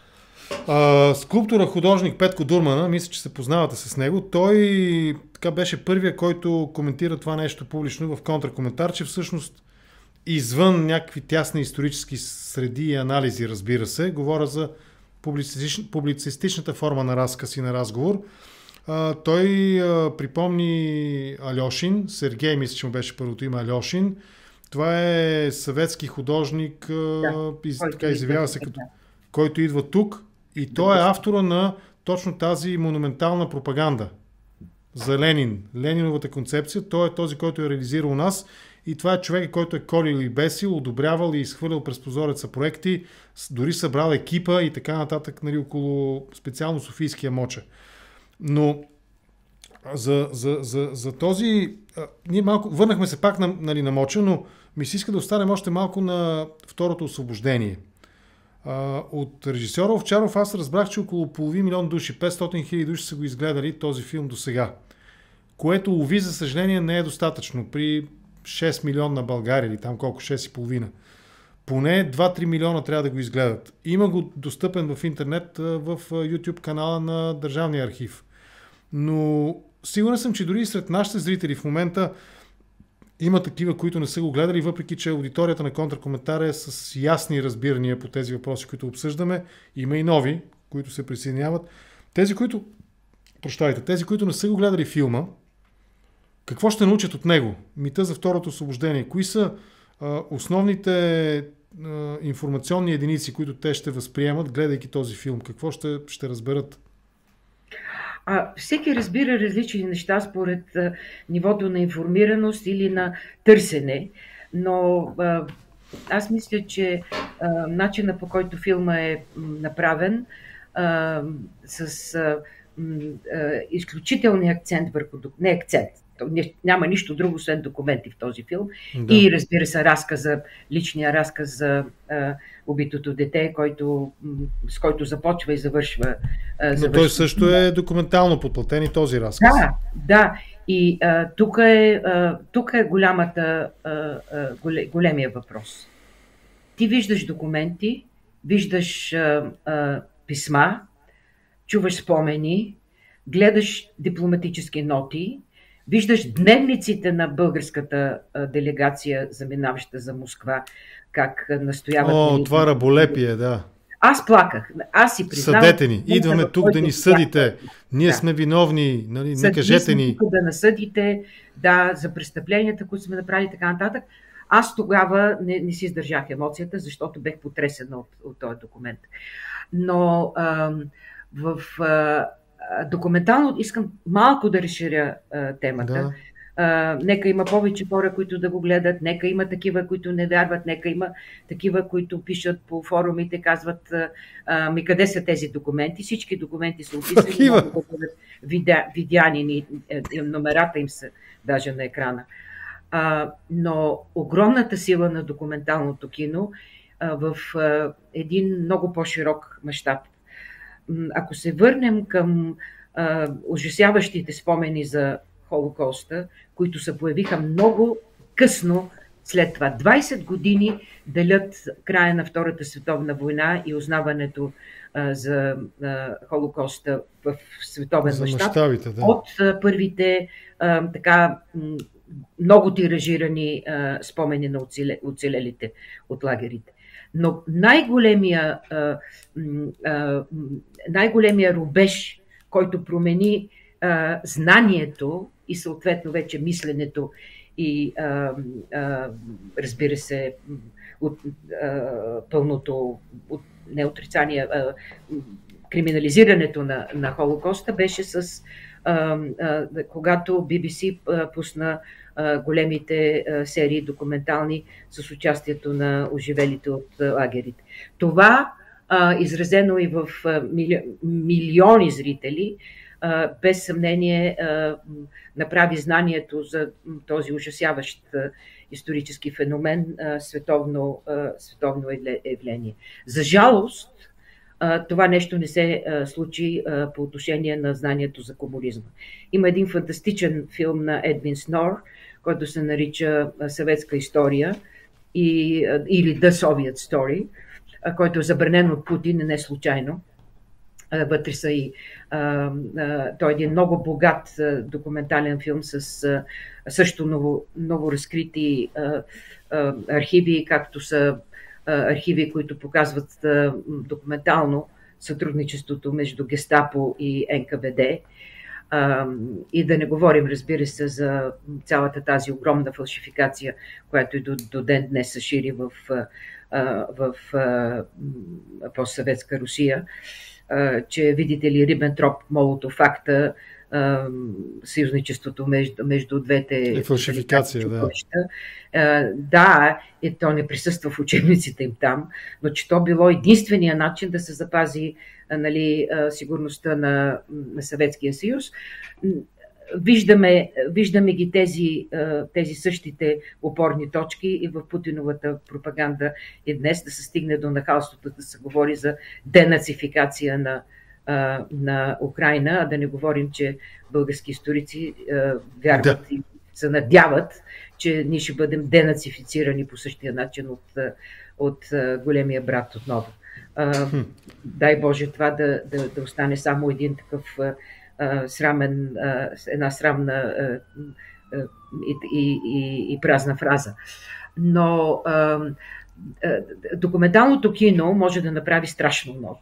А, скулптора, художник Петко Дурмана, мисля, че се познавате с него. Той така беше първия, който коментира това нещо публично в контракоментар, че всъщност извън някакви тясни исторически среди и анализи, разбира се, говоря за публицистич, публицистичната форма на разказ и на разговор. А, той а, припомни Алешин, Сергей, мисля, че му беше първото име Алешин. Това е съветски художник, да, из, така изявява се като, който идва тук и той е автора на точно тази монументална пропаганда за Ленин, Лениновата концепция. Той е този, който е реализирал у нас и това е човек, който е колил и бесил, одобрявал и изхвърлял през прозореца проекти, дори събрал екипа и така нататък, нали, около специално Софийския моча. Но за, за, за, за този... А, ние малко върнахме се пак на, нали, на моча, но ми се иска да останем още малко на второто освобождение. А, от режисьора Овчаров аз разбрах, че около половин милион души, петстотин хиляди души са го изгледали този филм до сега. Което, уви, за съжаление, не е достатъчно. При шест милиона на България или там колко, шест и половина. Поне два-три милиона трябва да го изгледат. Има го достъпен в интернет в YouTube канала на Държавния архив. Но сигурен съм, че дори и сред нашите зрители в момента има такива, които не са го гледали, въпреки че аудиторията на контракоментар е с ясни разбирания по тези въпроси, които обсъждаме. Има и нови, които се присъединяват. Тези, които, прощавайте, тези, които не са го гледали филма, какво ще научат от него? Мита за второто освобождение. Кои са а, основните а, информационни единици, които те ще възприемат, гледайки този филм? Какво ще, ще разберат? А, всеки разбира различни неща според а, нивото на информираност или на търсене, но а, аз мисля, че а, начина, по който филма е направен, а, с а, а, изключителния акцент върху... Не акцент, няма нищо друго, освен документи в този филм. Да. И разбира се, разказа, личния разказ за а, убитото дете, който, с който започва и завършва. А, завършва. Но той също е документално подплатен и този разказ. Да, да. И а, тук е, а, тук е голямата, а, а, големия въпрос. Ти виждаш документи, виждаш а, а, писма, чуваш спомени, гледаш дипломатически ноти, виждаш дневниците на българската а, делегация, заминаваща за Москва, как настояват... О, мини... това раболепие, да. Аз плаках. Аз си признавам... Съдете ни. Идваме тук да ни съдите. Ние да. сме виновни. Нали? Не кажете ни. Тук да насъдите, да, за престъпленията, които сме направили, така нататък. Аз тогава не, не си издържах емоцията, защото бех потресена от, от този документ. Но а, в... А, документално искам малко да разширя а, темата. Да. А, нека има повече хора, които да го гледат, нека има такива, които не вярват, нека има такива, които пишат по форумите, казват а, ми къде са тези документи. Всички документи са описани, могат да бъдат видя, видяни, номерата им са даже на екрана. А, но огромната сила на документалното кино а, в а, един много по-широк мащаб. Ако се върнем към а, ужасяващите спомени за Холокоста, които се появиха много късно след това. двайсет години делят края на Втората световна война и узнаването а, за а, Холокоста в световен мащаб да. От а, първите а, така много тиражирани а, спомени на оцеле, оцелелите от лагерите. Но най-големия, а, а, най-големия рубеж, който промени а, знанието и съответно вече мисленето и а, а, разбира се от а, пълното от, не отрицание, а, криминализирането на, на Холокоста беше с а, а, когато Би Би Си а, пусна а, големите а, серии документални с участието на оживелите от а, лагерите. Това а, изразено и в а, мили, милиони зрители, а, без съмнение а, направи знанието за този ужасяващ а, исторически феномен а, световно, а, световно явление. За жалост, това нещо не се а, случи а, по отношение на знанието за комунизма. Има един фантастичен филм на Едвин Снор, който се нарича Съветска история и, а, или The Soviet Story, а, който е забранен от Путин, не случайно. Вътре са и а, а, той е един много богат а, документален филм с а, също ново, ново разкрити а, а, архиви, както са а, архиви, които показват а, документално сътрудничеството между Гестапо и Ен Ка Вэ Де. А, и да не говорим, разбира се, за цялата тази огромна фалшификация, която и до, до ден днес се шири в, а, в а, постсъветска Русия. Че, видите ли, Рибентроп, Молотов факта, съюзничеството между, между двете... И фалшификация, да. Да, и то не присъства в учебниците им там, но че то било единствения начин да се запази, нали, сигурността на, на Съветския съюз. Виждаме, виждаме ги тези, тези същите опорни точки и в Путиновата пропаганда и днес, да се стигне до нахалството да се говори за денацификация на, на Украйна, а да не говорим, че български историци вярват да. И се надяват, че ние ще бъдем денацифицирани по същия начин от, от големия брат отново. Хм. Дай Боже това да, да, да остане само един такъв срамен, една срамна и, и, и, и празна фраза. Но а, а, документалното кино може да направи страшно много.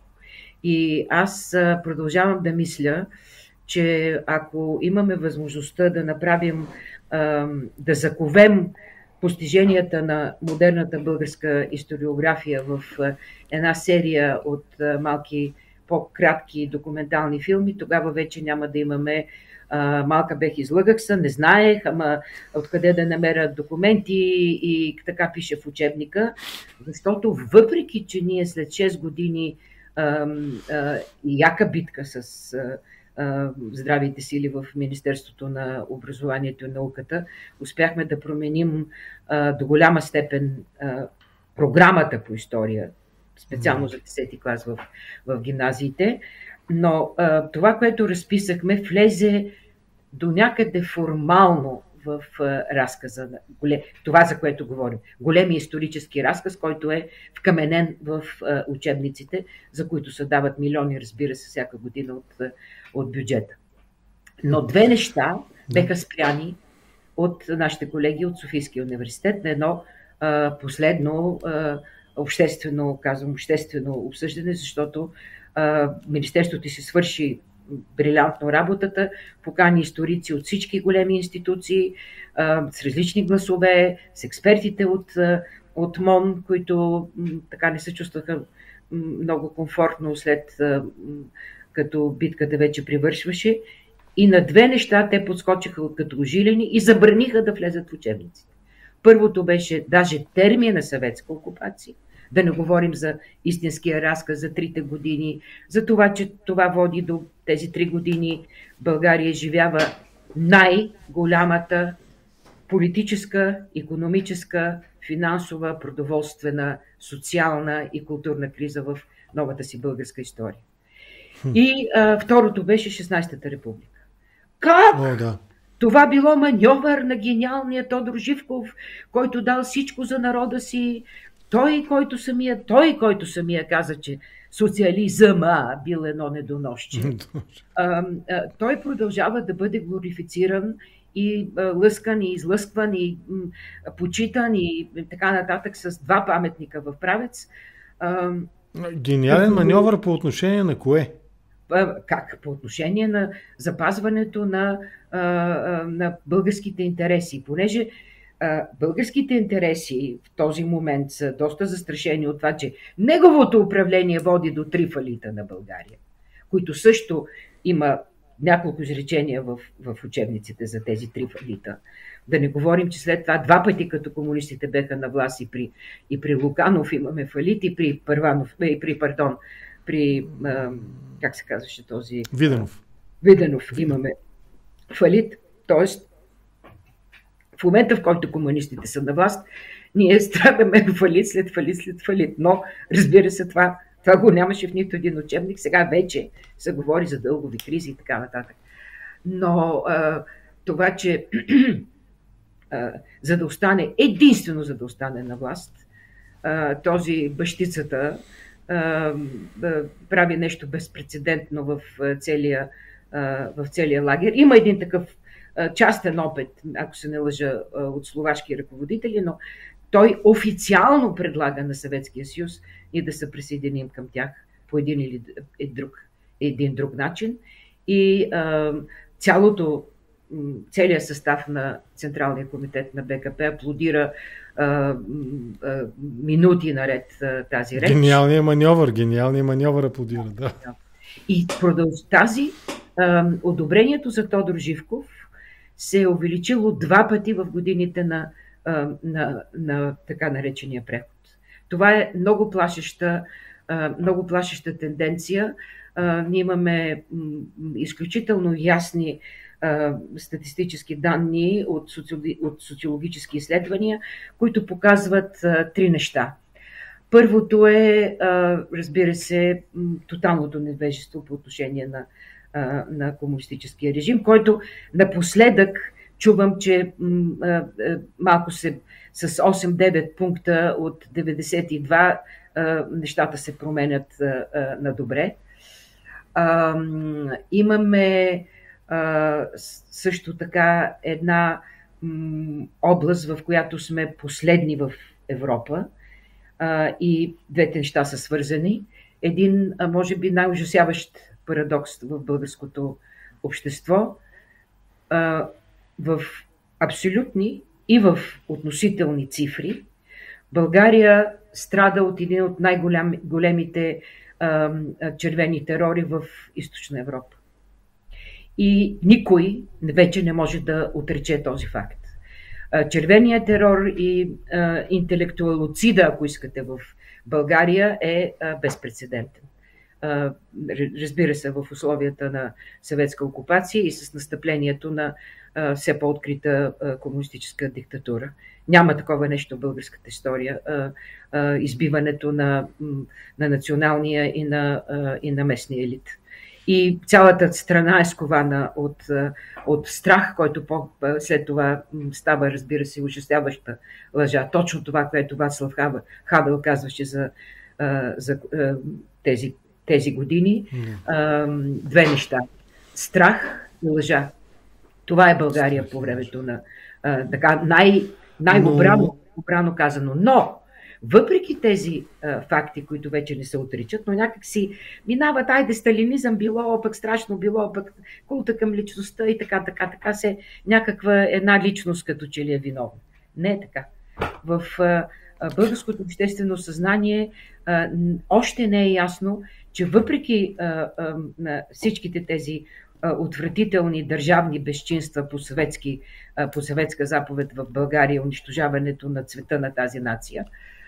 И аз продължавам да мисля, че ако имаме възможността да направим, а, да заковем постиженията на модерната българска историография в една серия от малки по-кратки документални филми, тогава вече няма да имаме а, малка бех, излъгах се, не знаех, ама откъде да намеря документи и така пише в учебника, защото въпреки, че ние след шест години а, а, яка битка с а, а, здравите сили в Министерството на образованието и науката, успяхме да променим а, до голяма степен а, програмата по история, специално за десети клас в, в гимназиите, но а, това, което разписахме, влезе до някъде формално в а, разказа, голем, това, за което говорим. Големия исторически разказ, който е вкаменен в а, учебниците, за които се дават милиони, разбира се, всяка година от, от бюджета. Но две неща беха спряни от нашите колеги от Софийския университет на едно а, последно а, обществено, казвам обществено обсъждане, защото а, Министерството си свърши брилянтно работата, покани историци от всички големи институции, а, с различни гласове, с експертите от, от МОН, които м, така не се чувстваха м, много комфортно след а, като битката вече привършваше. И на две неща те подскочиха като ожилени и забраниха да влезат в учебниците. Първото беше даже термина съветска окупация, да не говорим за истинския разказ за трите години, за това, че това води до тези три години България изживява най-голямата политическа, икономическа, финансова, продоволствена, социална и културна криза в новата си българска история. И а, второто беше шестнадесетата република. Как? О, да. Това било маньовър на гениалния Тодор Живков, който дал всичко за народа си. Той, който самия, той, който самия каза, че социализъма бил едно недоносче. а, а, той продължава да бъде глорифициран и а, лъскан, и излъскван, и м, почитан, и така нататък с два паметника в Правец. А, Гениален като... маньовър по отношение на кое? Как? По отношение на запазването на, на българските интереси. Понеже българските интереси в този момент са доста застрашени от това, че неговото управление води до три фалита на България, които също има няколко изречения в, в учебниците за тези три фалита. Да не говорим, че след това два пъти, като комунистите беха на власт, и при, и при Луканов имаме фалит, и при Първанов, и при, пардон, при, а, как се казваше този? Виденов. Виденов имаме фалит, т.е. в момента, в който комунистите са на власт, ние страдаме фалит след фалит след фалит, но разбира се, това, това го нямаше в нито един учебник, сега вече се говори за дългови кризи и така нататък. Но а, това, че а, за да остане, единствено за да остане на власт, а, този бащицата прави нещо безпрецедентно в целия, в целия лагер. Има един такъв частен опит, ако се не лъжа, от словашки ръководители, но той официално предлага на Съветския съюз и да се присъединим към тях по един или друг, един друг начин. И а, цялото, целият състав на Централния комитет на БКП аплодира а, а, минути наред а, тази реч. Гениалният маньовър, гениалният маньовър аплодира, да. И продължи тази, а, одобрението за Тодор Живков се е увеличило два пъти в годините на, а, на, на така наречения преход. Това е много плашеща, а, много плашеща тенденция. Uh, ние имаме м, изключително ясни uh, статистически данни от, соци... от социологически изследвания, които показват uh, три неща. Първото е, uh, разбира се, м, тоталното невежество по отношение на, uh, на комунистическия режим, който напоследък чувам, че м, uh, uh, малко се с осем-девет пункта от деветдесет и два uh, нещата се променят uh, uh, на добре. Uh, имаме uh, също така една м, област, в която сме последни в Европа uh, и двете неща са свързани. Един, uh, може би, най-ужасяващ парадокс в българското общество. Uh, в абсолютни и в относителни цифри България страда от един от най-големите червени терори в Източна Европа. И никой вече не може да отрече този факт. Червеният терор и интелектуалоцида, ако искате, в България е безпрецедентен. Разбира се, в условията на съветска окупация и с настъплението на все по-открита комунистическа диктатура. Няма такова нещо в българската история. Избиването на, на националния и на, и на местния елит. И цялата страна е скована от, от страх, който по, след това става, разбира се, ужасяваща лъжа. Точно това, което Вацлав Хавел казваше за, за тези, тези години. Две неща. Страх и лъжа. Това е България по времето на така най- най-обрано обрано казано. Но, въпреки тези а, факти, които вече не се отричат, но някак си минават, айде, сталинизъм било, пък страшно било, пък култа към личността и така, така, така се някаква една личност като че ли е виновна. Не е така. В а, българското обществено съзнание а, още не е ясно, че въпреки а, а, всичките тези отвратителни държавни безчинства по, съветски, по съветска заповед в България, унищожаването на цвета на тази нация,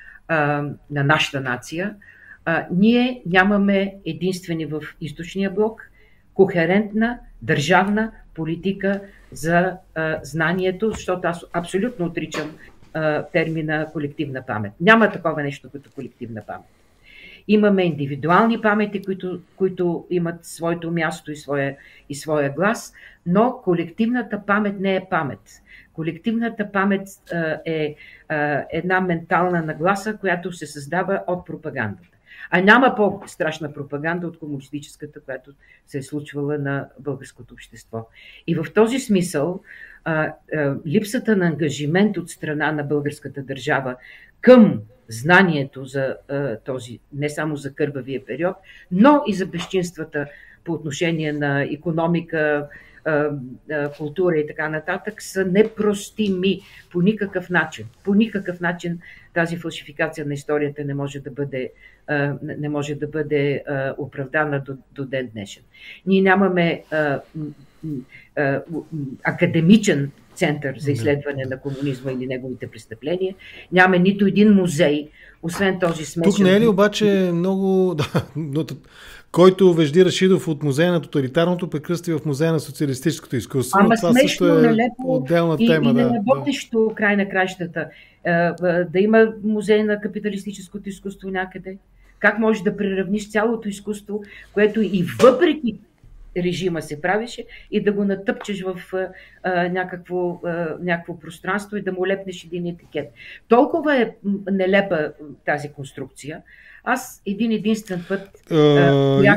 на нашата нация, ние нямаме единствени в източния блок кохерентна държавна политика за знанието, защото аз абсолютно отричам термина колективна памет. Няма такова нещо като колективна памет. Имаме индивидуални памети, които, които имат своето място и своя, и своя глас, но колективната памет не е памет. Колективната памет а, е а, една ментална нагласа, която се създава от пропагандата. А няма по-страшна пропаганда от комунистическата, която се е случвала на българското общество. И в този смисъл а, а, липсата на ангажимент от страна на българската държава към знанието за а, този, не само за кървавия период, но и за безчинствата по отношение на икономика, а, а, култура и така нататък, са непростими по никакъв начин. По никакъв начин тази фалшификация на историята не може да бъде, а, не може да бъде а, оправдана до, до ден днешен. Ние нямаме а, а, академичен център за изследване на комунизма или неговите престъпления. Няма нито един музей, освен този смешен... Тук не е ли обаче много... Да, който Вежди Рашидов от музея на тоталитарното прекръсти в музея на социалистическото изкуство. Ама това смешно, също е нелепо отделна и, тема. и да, неработещо да. Край на кращата. Да има музей на капиталистическото изкуство някъде. Как можеш да преравниш цялото изкуство, което и въпреки режима се правеше и да го натъпчеш в а, някакво, а, някакво пространство и да му лепнеш един етикет. Толкова е нелепа тази конструкция. Аз един единствен път бях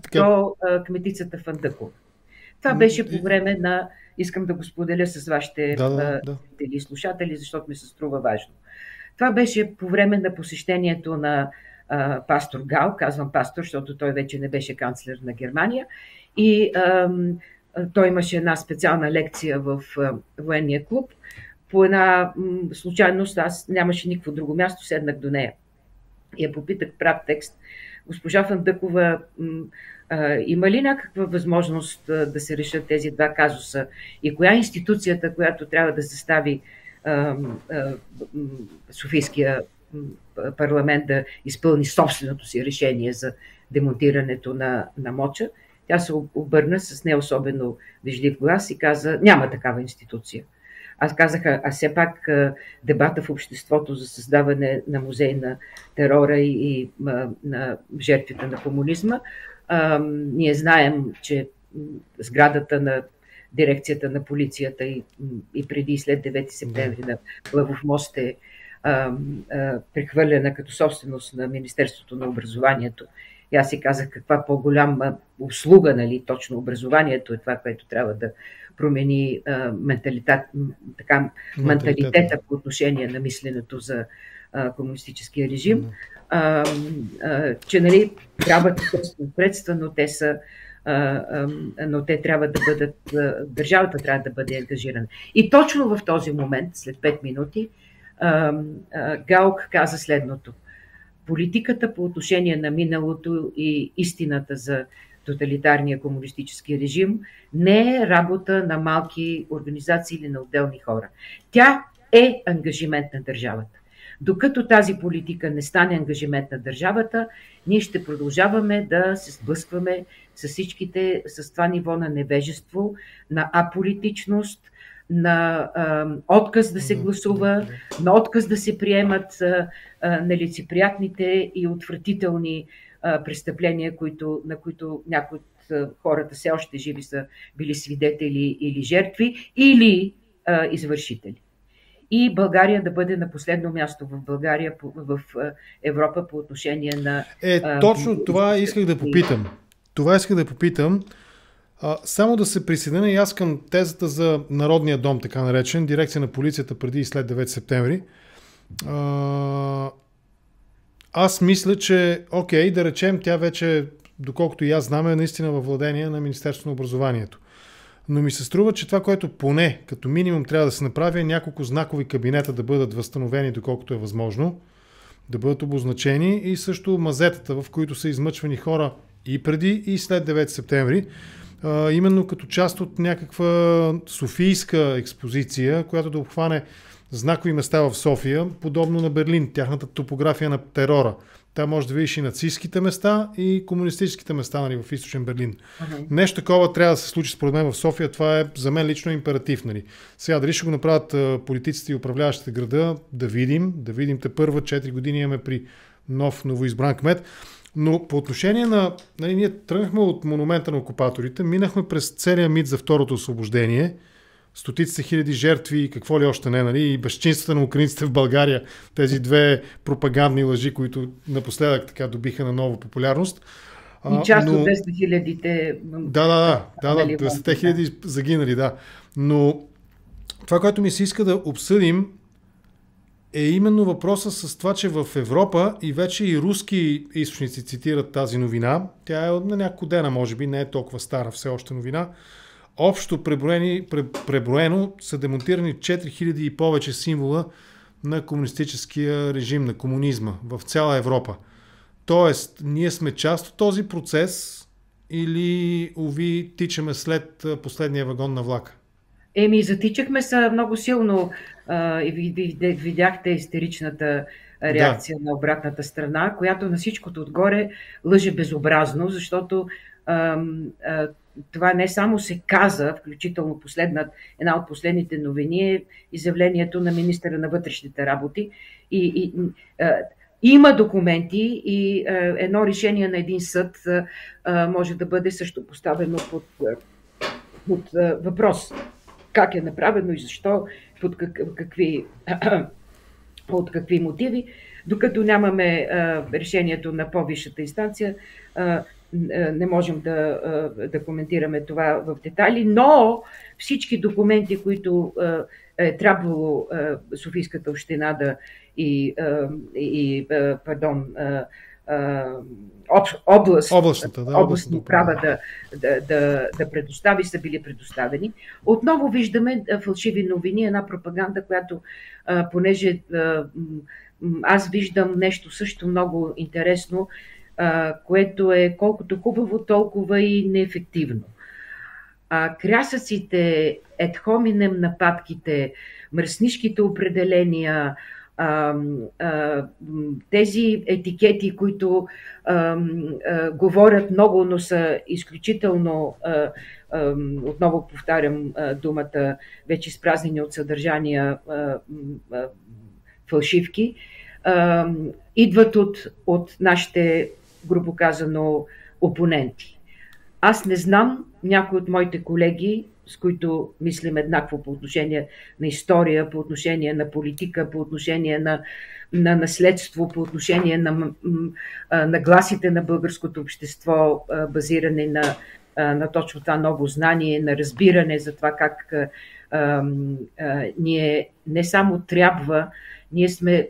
до кметицата Фандъкова. Това беше по време на... Искам да го споделя с вашите да, да, да. зрители и слушатели, защото ми се струва важно. Това беше по време на посещението на а, пастор Гал, казвам пастор, защото той вече не беше канцлер на Германия, и а, той имаше една специална лекция в а, военния клуб. По една м, случайност, аз нямаше никакво друго място, седнах до нея. И я попитах прав текст. Госпожа Фандъкова, м, а, има ли някаква възможност а, да се решат тези два казуса? И коя е институцията, която трябва да състави а, а, Софийския парламент да изпълни собственото си решение за демонтирането на, на Моча? Тя се обърна с не особено вежлив глас и каза, няма такава институция. Аз казах, а все пак дебата в обществото за създаване на музей на терора и, и на жертвите на комунизма, а, ние знаем, че сградата на дирекцията на полицията и, и преди и след девети септември на Лъвов мост е а, а, прехвърлена като собственост на Министерството на образованието. И аз си казах, каква по-голяма услуга, нали, точно образованието е това, което трябва да промени а, менталитет, така, менталитета по отношение на мисленето за а, комунистическия режим, а, а, че, нали, трябва средства, но те са а, а, но те трябва да бъдат, а, държавата трябва да бъде ангажирана. И точно в този момент, след пет минути, а, а, Галк каза следното. Политиката по отношение на миналото и истината за тоталитарния комунистически режим не е работа на малки организации или на отделни хора. Тя е ангажимент на държавата. Докато тази политика не стане ангажимент на държавата, ние ще продължаваме да се сблъскваме с всичките, с това ниво на невежество, на аполитичност, на а, отказ да се гласува, на отказ да се приемат а, а, нелицеприятните и отвратителни а, престъпления, които, на които някои от а, хората все още живи са били свидетели или жертви, или а, извършители. И България да бъде на последно място в България, в Европа по отношение на... Е, точно а, това исках да попитам. Това исках да попитам. А, само да се присъединя и аз към тезата за Народния дом, така наречен, дирекция на полицията преди и след девети септември. А, аз мисля, че, окей, да речем, тя вече, доколкото и аз знам, е наистина във владение на Министерството на образованието. Но ми се струва, че това, което поне като минимум трябва да се направи, е няколко знакови кабинета да бъдат възстановени, доколкото е възможно, да бъдат обозначени, и също мазетата, в които са измъчвани хора и преди и след девети септември, а, именно като част от някаква софийска експозиция, която да обхване знакови места в София, подобно на Берлин, тяхната топография на терора. Там може да видиш и нацистските места, и комунистическите места, нали, в източен Берлин. Uh-huh. Нещо такова трябва да се случи според мен в София. Това е за мен лично императив. Нали. Сега дали ще го направят а, политиците и управляващите града, да видим. Да видим, те първа четири години имаме при нов новоизбран кмет. Но по отношение на... Нали, ние тръгнахме от монумента на окупаторите, минахме през целия мит за второто освобождение, стотиците хиляди жертви и какво ли още не, нали, и безчинствата на украинците в България, тези две пропагандни лъжи, които напоследък така добиха на нова популярност. И част но... от двеста хилядите... Да, да, да, да, да, двеста хиляди загинали, да. Но това, което ми се иска да обсъдим, е именно въпроса с това, че в Европа и вече и руски източници цитират тази новина. Тя е на няколко дена, може би, не е толкова стара все още новина. Общо преброени, преброено са демонтирани четири хиляди и повече символа на комунистическия режим, на комунизма в цяла Европа. Тоест, ние сме част от този процес или, уви, тичаме след последния вагон на влака? Еми, затичахме се много силно а, и видяхте истеричната реакция да. на обратната страна, която на всичкото отгоре лъже безобразно, защото а, а, това не само се каза, включително последна, една от последните новини е изявлението на министъра на вътрешните работи. И, и, Има документи и а, едно решение на един съд а, може да бъде също поставено под, под а, въпрос. Как е направено и защо, под как, какви, от какви мотиви. Докато нямаме а, решението на по-висшата инстанция, а, не можем да, да коментираме това в детайли, но всички документи, които е трябвало Софийската община да и, и пардон, област, областната, да, областна управа да, да, да, да предостави, са били предоставени. Отново виждаме фалшиви новини, една пропаганда, която, понеже аз виждам нещо също много интересно, което е колкото хубаво, толкова и неефективно. Крясъците, ad hominem нападките, мръснишките определения, тези етикети, които говорят много, но са изключително, отново повтарям думата, вече изпразнени от съдържания фалшивки, идват от, от нашите, грубо казано, опоненти. Аз не знам някои от моите колеги, с които мислим еднакво по отношение на история, по отношение на политика, по отношение на, на наследство, по отношение на нагласите на българското общество, базиране на, на точно това ново знание, на разбиране за това как а, а, ние не само трябва, ние сме...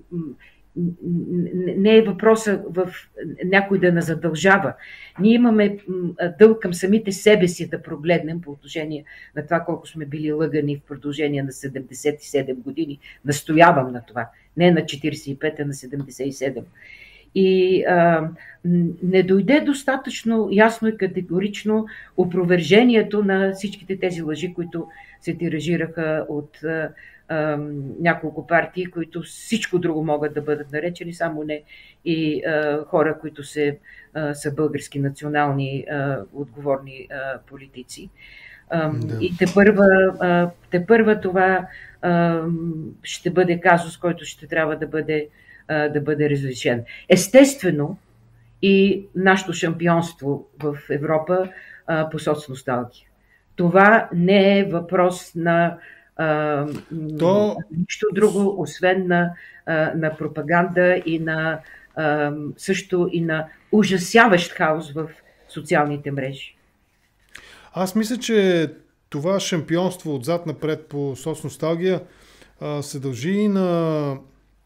Не е въпроса в някой да нас задължава. Ние имаме дълг към самите себе си да прогледнем по отношение на това колко сме били лъгани в продължение на седемдесет и седем години. Настоявам на това. Не на четиридесет и пет, а на седемдесет и седем. И а, не дойде достатъчно ясно и категорично опровержението на всичките тези лъжи, които се тиражираха от а, а, няколко партии, които всичко друго могат да бъдат наречени, само не и а, хора, които се, а, са български национални а, отговорни а, политици. А, да. И те първа, а, те първа това а, ще бъде казус, който ще трябва да бъде да бъде разрешен. Естествено и нашето шампионство в Европа а, по соцносталгия. Това не е въпрос на а, То... нищо друго, освен на, а, на пропаганда и на а, също и на ужасяващ хаос в социалните мрежи. Аз мисля, че това шампионство отзад напред по соцносталгия а, се дължи и на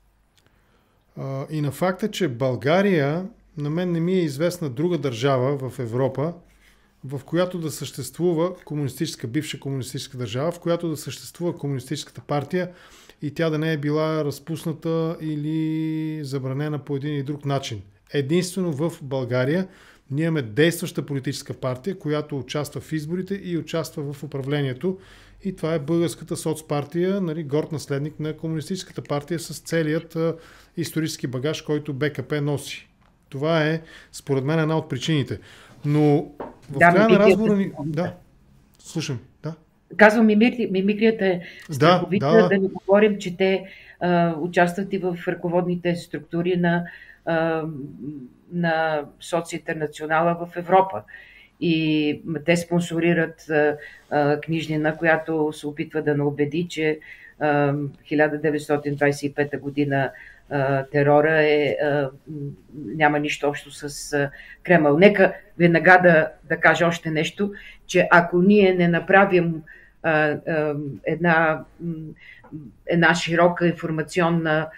и на факта, че България, на мен не ми е известна друга държава в Европа, в която да съществува комунистическа, бивша комунистическа държава, в която да съществува комунистическата партия и тя да не е била разпусната или забранена по един или друг начин. Единствено в България ние имаме действаща политическа партия, която участва в изборите и участва в управлението. И това е Българската соцпартия, нали, горд наследник на комунистическата партия с целият а, исторически багаж, който БКП носи. Това е, според мен, една от причините. Но в да, края на разговора ни... Да, слушам. Да. Казвам, мимикрията е страховита, да, да. да не говорим, че те а, участват и в ръководните структури на, а, на Социнтернационала в Европа. И те спонсорират а, а, книжнина, която се опитва да наубеди, че а, хиляда деветстотин двадесет и пета година а, терора е, а, няма нищо общо с а, Кремъл. Нека веднага да, да кажа още нещо, че ако ние не направим а, а, една, една широка информационна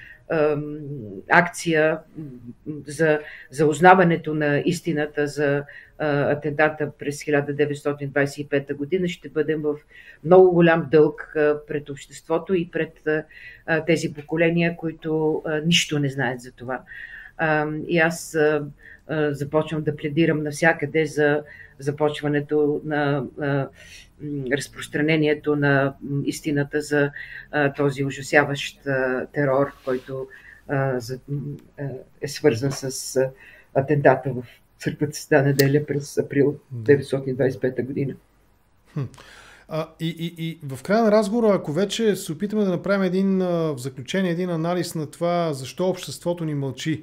акция за, за узнаването на истината за а, атентата през хиляда деветстотин двадесет и пета година, ще бъдем в много голям дълг а, пред обществото и пред а, тези поколения, които а, нищо не знаят за това. А, и аз а, а, започвам да пледирам навсякъде за започването на а, разпространението на истината за а, този ужасяващ а, терор, който а, за, а, е свързан с а, атентата в църквата Света неделя през април деветстотин двадесет и пета година. А, и, и, и в края на разговора, ако вече се опитаме да направим един, в заключение, един анализ на това, защо обществото ни мълчи.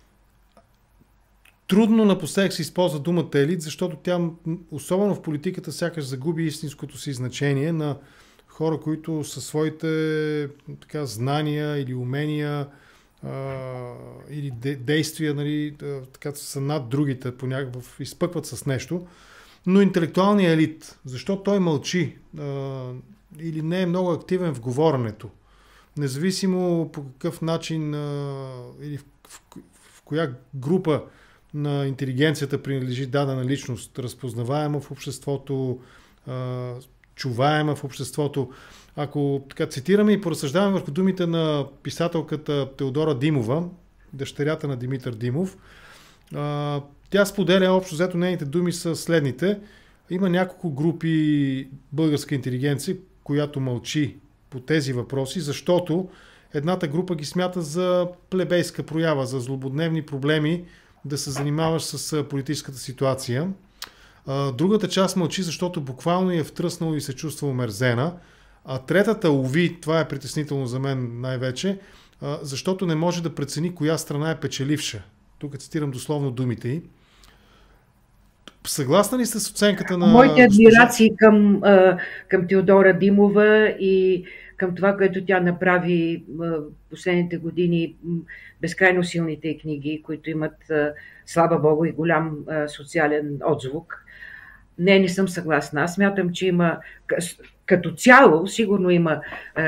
Трудно напоследък се използва думата елит, защото тя, особено в политиката, сякаш загуби истинското си значение на хора, които със своите така, знания или умения а, или де, действия, нали, така, са над другите, понякога изпъкват с нещо. Но интелектуалният елит, защо той мълчи а, или не е много активен в говоренето, независимо по какъв начин а, или в, в, в коя група на интелигенцията принадлежи дадена личност, разпознаваема в обществото, а, чуваема в обществото. Ако така цитираме и поразсъждаваме върху думите на писателката Теодора Димова, дъщерята на Димитър Димов, а, тя споделя общо взето нейните думи са следните. Има няколко групи българска интелигенция, която мълчи по тези въпроси, защото едната група ги смята за плебейска проява, за злободневни проблеми, да се занимаваш с политическата ситуация. Другата част мълчи, защото буквално е втръснало и се чувства омерзена. А третата, уви, това е притеснително за мен най-вече, защото не може да прецени коя страна е печеливша. Тук цитирам дословно думите й. Съгласна ли сте с оценката на... Моите адмирации към, към Теодора Димова и към това, което тя направи в последните години, безкрайно силните книги, които имат, слава Богу, и голям социален отзвук. Не, не съм съгласна. Аз смятам, че има като цяло, сигурно има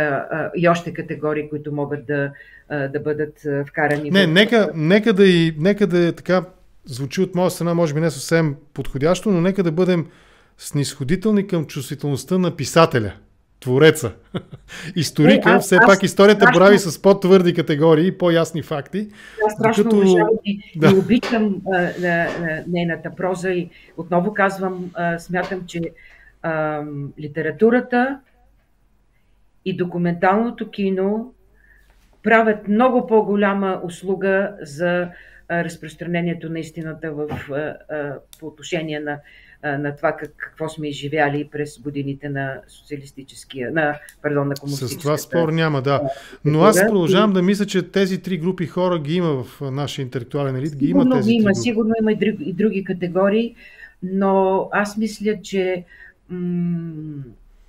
и още категории, които могат да, да бъдат вкарани. Не, в... нека, нека, да и, нека да е така, звучи от моя страна, може би не съвсем подходящо, но нека да бъдем снисходителни към чувствителността на писателя, твореца, историка. Е, аз, все аз, пак историята страшно... борави с по-твърди категории и по-ясни факти. Аз страшно докато... уважавам и, да. и обичам а, на, на нейната проза и отново казвам, а, смятам, че а, литературата и документалното кино правят много по-голяма услуга за а, разпространението на истината в, а, а, по отношение на на това как, какво сме изживяли през годините на социалистическия, на, пардон, на комунистическата. С това спор няма, да. Но аз продължавам да мисля, че тези три групи хора ги има в нашия интелектуален елит. Ги сигурно има тези има, три групи. Сигурно има и други, и други категории, но аз мисля, че м-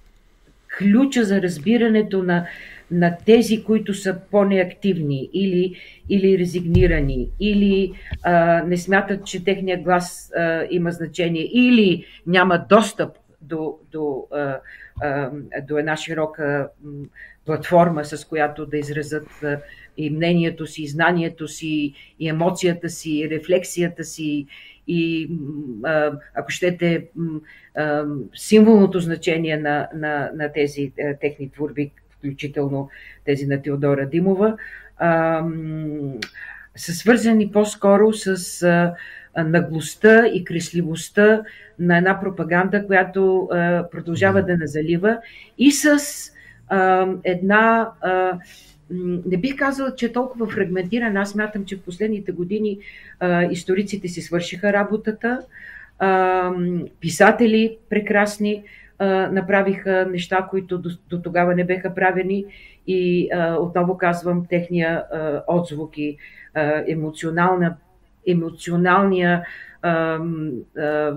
ключа за разбирането на на тези, които са по-неактивни или, или резигнирани, или а, не смятат, че техният глас а, има значение, или няма достъп до, до, а, а, до една широка м, платформа, с която да изразят а, и мнението си, и знанието си, и емоцията си, и рефлексията си, и а, ако щете а, символното значение на, на, на тези а, техни творби, включително тези на Теодора Димова, а, са свързани по-скоро с а, наглостта и кресливостта на една пропаганда, която а, продължава да назалива, и с а, една, а, не бих казала, че е толкова фрагментирана. Аз смятам, че в последните години а, историците си свършиха работата, а, писатели прекрасни направиха неща, които до, до тогава не беха правени, и а, отново казвам, техния а, отзвук и а, емоционална, емоционалния а, а,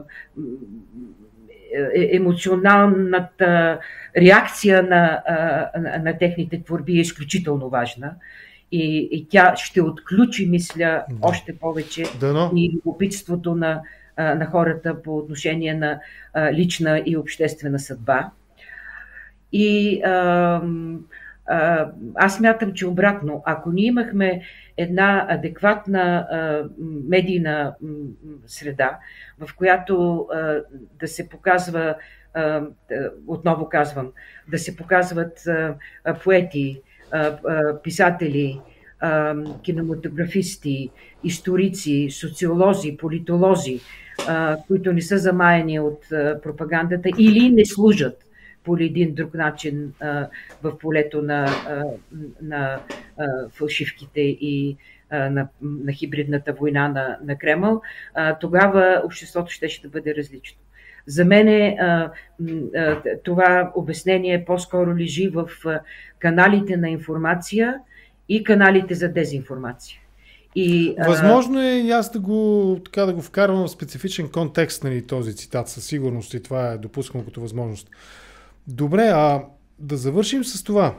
е, емоционалната реакция на, а, на, на техните творби е изключително важна. И, и тя ще отключи, мисля, да. още повече да, и любопитството на на хората по отношение на а, лична и обществена съдба. И а, а, аз смятам, че обратно, ако ние имахме една адекватна а, медийна м, среда, в която а, да се показва, а, отново казвам, да се показват а, а, поети, а, а, писатели, кинематографисти, историци, социолози, политолози, които не са замаяни от пропагандата или не служат по един друг начин в полето на, на фалшивките и на, на хибридната война на, на Кремъл, тогава обществото ще, ще бъде различно. За мен е, а, а, това обяснение по-скоро лежи в а, каналите на информация и каналите за дезинформация. И, Възможно е и аз да го, така, да го вкарвам в специфичен контекст, нали, този цитат, със сигурност, и това е допускано като възможност. Добре, а да завършим с това.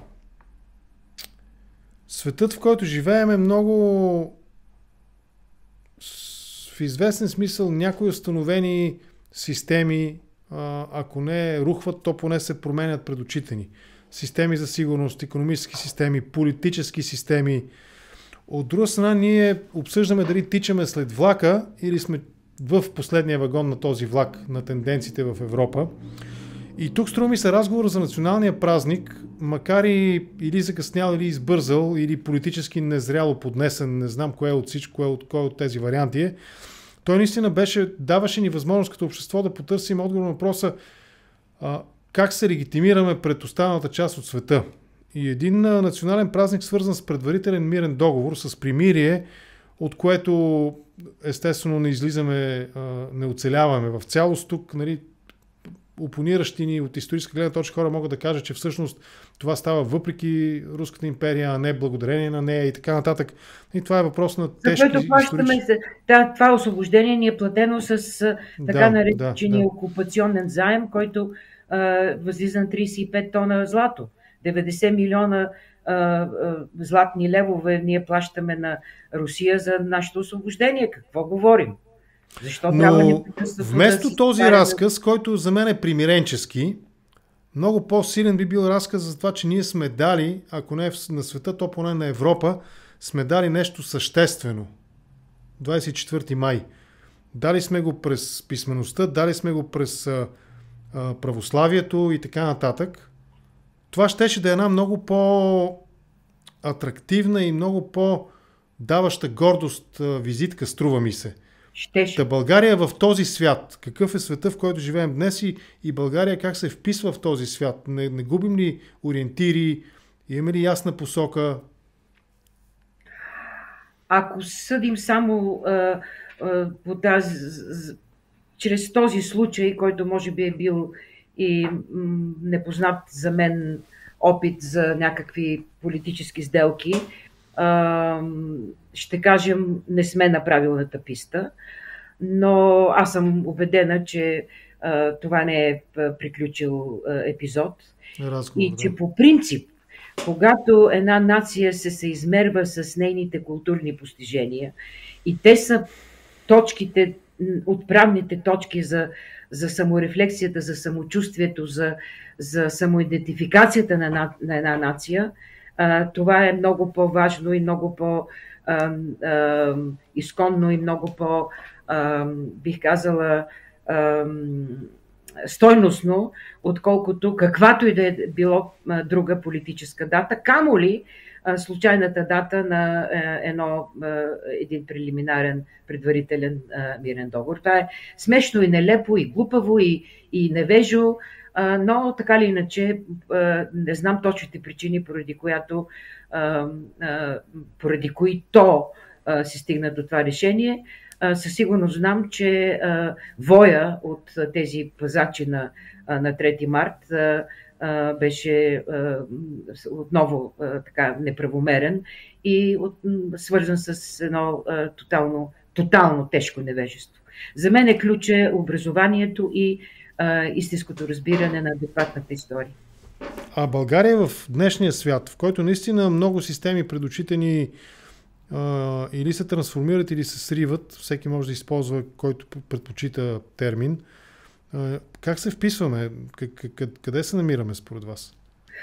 Светът, в който живеем, е много в известен смисъл някои установени системи, ако не рухват, то поне се променят пред очите ни. Системи за сигурност, икономически системи, политически системи. От друга страна, ние обсъждаме дали тичаме след влака или сме в последния вагон на този влак, на тенденциите в Европа. И тук струва ми се разговор за националния празник, макар и или закъснял, или избързал, или политически незряло поднесен, не знам кое от всичко, кое от, кое от тези варианти е. Той наистина беше, даваше ни възможност като общество да потърсим отговор на въпроса а, как се легитимираме пред останалата част от света. И един национален празник, свързан с предварителен мирен договор, с примирие, от което естествено не излизаме, не оцеляваме в цялост. Тук, нали, опониращи ни от историческа гледна точка хора могат да кажат, че всъщност това става въпреки Руската империя, а не благодарение на нея и така нататък. И това е въпрос на тежки исторически... Да, това освобождение ни е платено с така да, наречения да, да. окупационен заем, който а, възлиза на трийсет и пет тона злато. деветдесет милиона а, а, златни левове ние плащаме на Русия за нашето освобождение. Какво говорим? Защо Но трябва ни вместо да този разказ, който за мен е примиренчески, много по-силен би бил разказ за това, че ние сме дали, ако не на света, то поне на Европа, сме дали нещо съществено. двадесет и четвърти май. Дали сме го през писмеността, дали сме го през а, а, православието и така нататък. Това щеше да е една много по-атрактивна и много по-даваща гордост визитка, струва ми се. Щеше. Та България е в този свят. Какъв е света, в който живеем днес и, и България как се вписва в този свят? Не, не губим ли ориентири? Имаме ли ясна посока? Ако съдим само а, а, по тази, чрез този случай, който може би е бил и м, непознат за мен опит за някакви политически сделки, а, ще кажем, не сме на правилната писта, но аз съм убедена, че а, това не е приключил а, епизод. Разговор, и че да. по принцип, когато една нация се съизмерва с нейните културни постижения и те са точките, отправните точки за, за саморефлексията, за самочувствието, за, за самоидентификацията на, на една нация, а, това е много по-важно и много по- а, а, изконно и много по, а, бих казала, а, стойностно, отколкото каквато и да е било а, друга политическа дата, камо ли а, случайната дата на а, едно, а, един прелиминарен предварителен а, мирен договор. Това е смешно и нелепо, и глупаво, и, и невежо, а, но така ли иначе а, не знам точните причини, поради която а, а, поради които а, се стигна до това решение. Със сигурност знам, че а, воя от а, тези пазачи на, а, на трети март а, а, беше а, отново а, така неправомерен и от, свързан с едно а, тотално, тотално тежко невежество. За мен е ключа образованието и а, истинското разбиране на адекватната история. А България в днешния свят, в който наистина много системи пред очите ни Uh, или се трансформират, или се сриват. Всеки може да използва, който предпочита термин. Uh, как се вписваме? Къде се намираме според вас?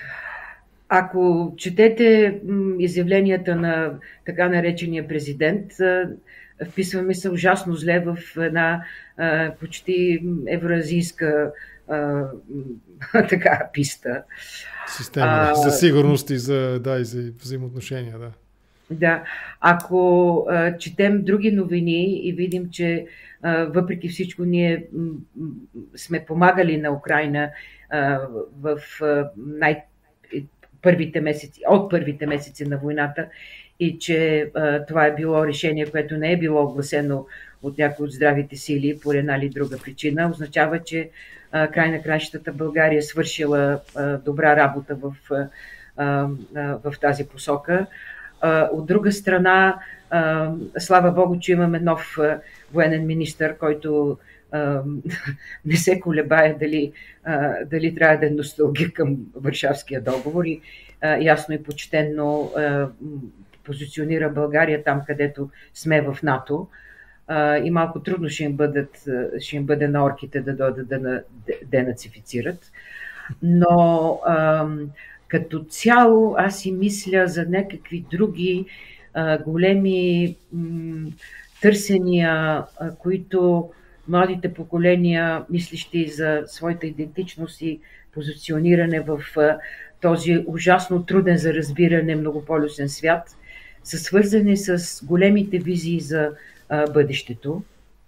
Ако четете изявленията на така наречения президент, вписваме се ужасно зле в една uh, почти евроазийска uh, така писта. Система uh, за сигурност и за, да, и за взаимоотношения, да. Да, ако а, четем други новини и видим, че а, въпреки всичко ние м- м- сме помагали на Украйна а, в а, най- първите месеци, от първите месеци на войната и че а, това е било решение, което не е било огласено от някои от здравите сили по една или друга причина, означава, че а, край на краищата България е свършила а, добра работа в, а, а, в тази посока. А, от друга страна, а, слава Богу, че имаме нов а, военен министър, който а, не се колебае дали, а, дали трябва да е носталгия към Варшавския договор и а, ясно и почтенно а, позиционира България там, където сме в НАТО. Uh, и малко трудно ще им, бъдат, ще им бъде на орките да дойдат да, да денацифицират. Но uh, като цяло аз си мисля за някакви други uh, големи м- търсения, uh, които младите поколения, мислещи за своята идентичност и позициониране в uh, този ужасно труден за разбиране многополюсен свят, са свързани с големите визии за бъдещето.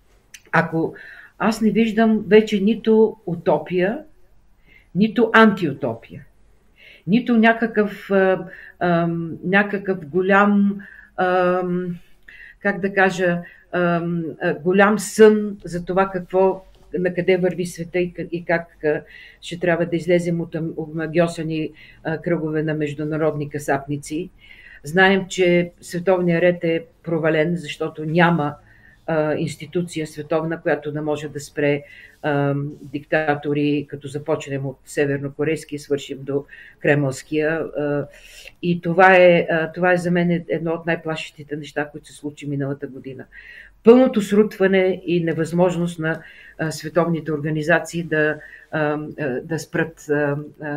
Ако аз не виждам вече нито утопия, нито антиутопия, нито някакъв, а, а, някакъв голям, а, как да кажа, а, голям сън за това какво, на къде върви света и как ще трябва да излезем от омагьосани кръгове на международни касапници. Знаем, че световният ред е провален, защото няма а, институция световна, която да може да спре а, диктатори, като започнем от севернокорейския, свършим до кремълския. А, и това е, а, това е за мен едно от най-плашещите неща, които се случи миналата година. Пълното срутване и невъзможност на а, световните организации да, а, да, спрат, а,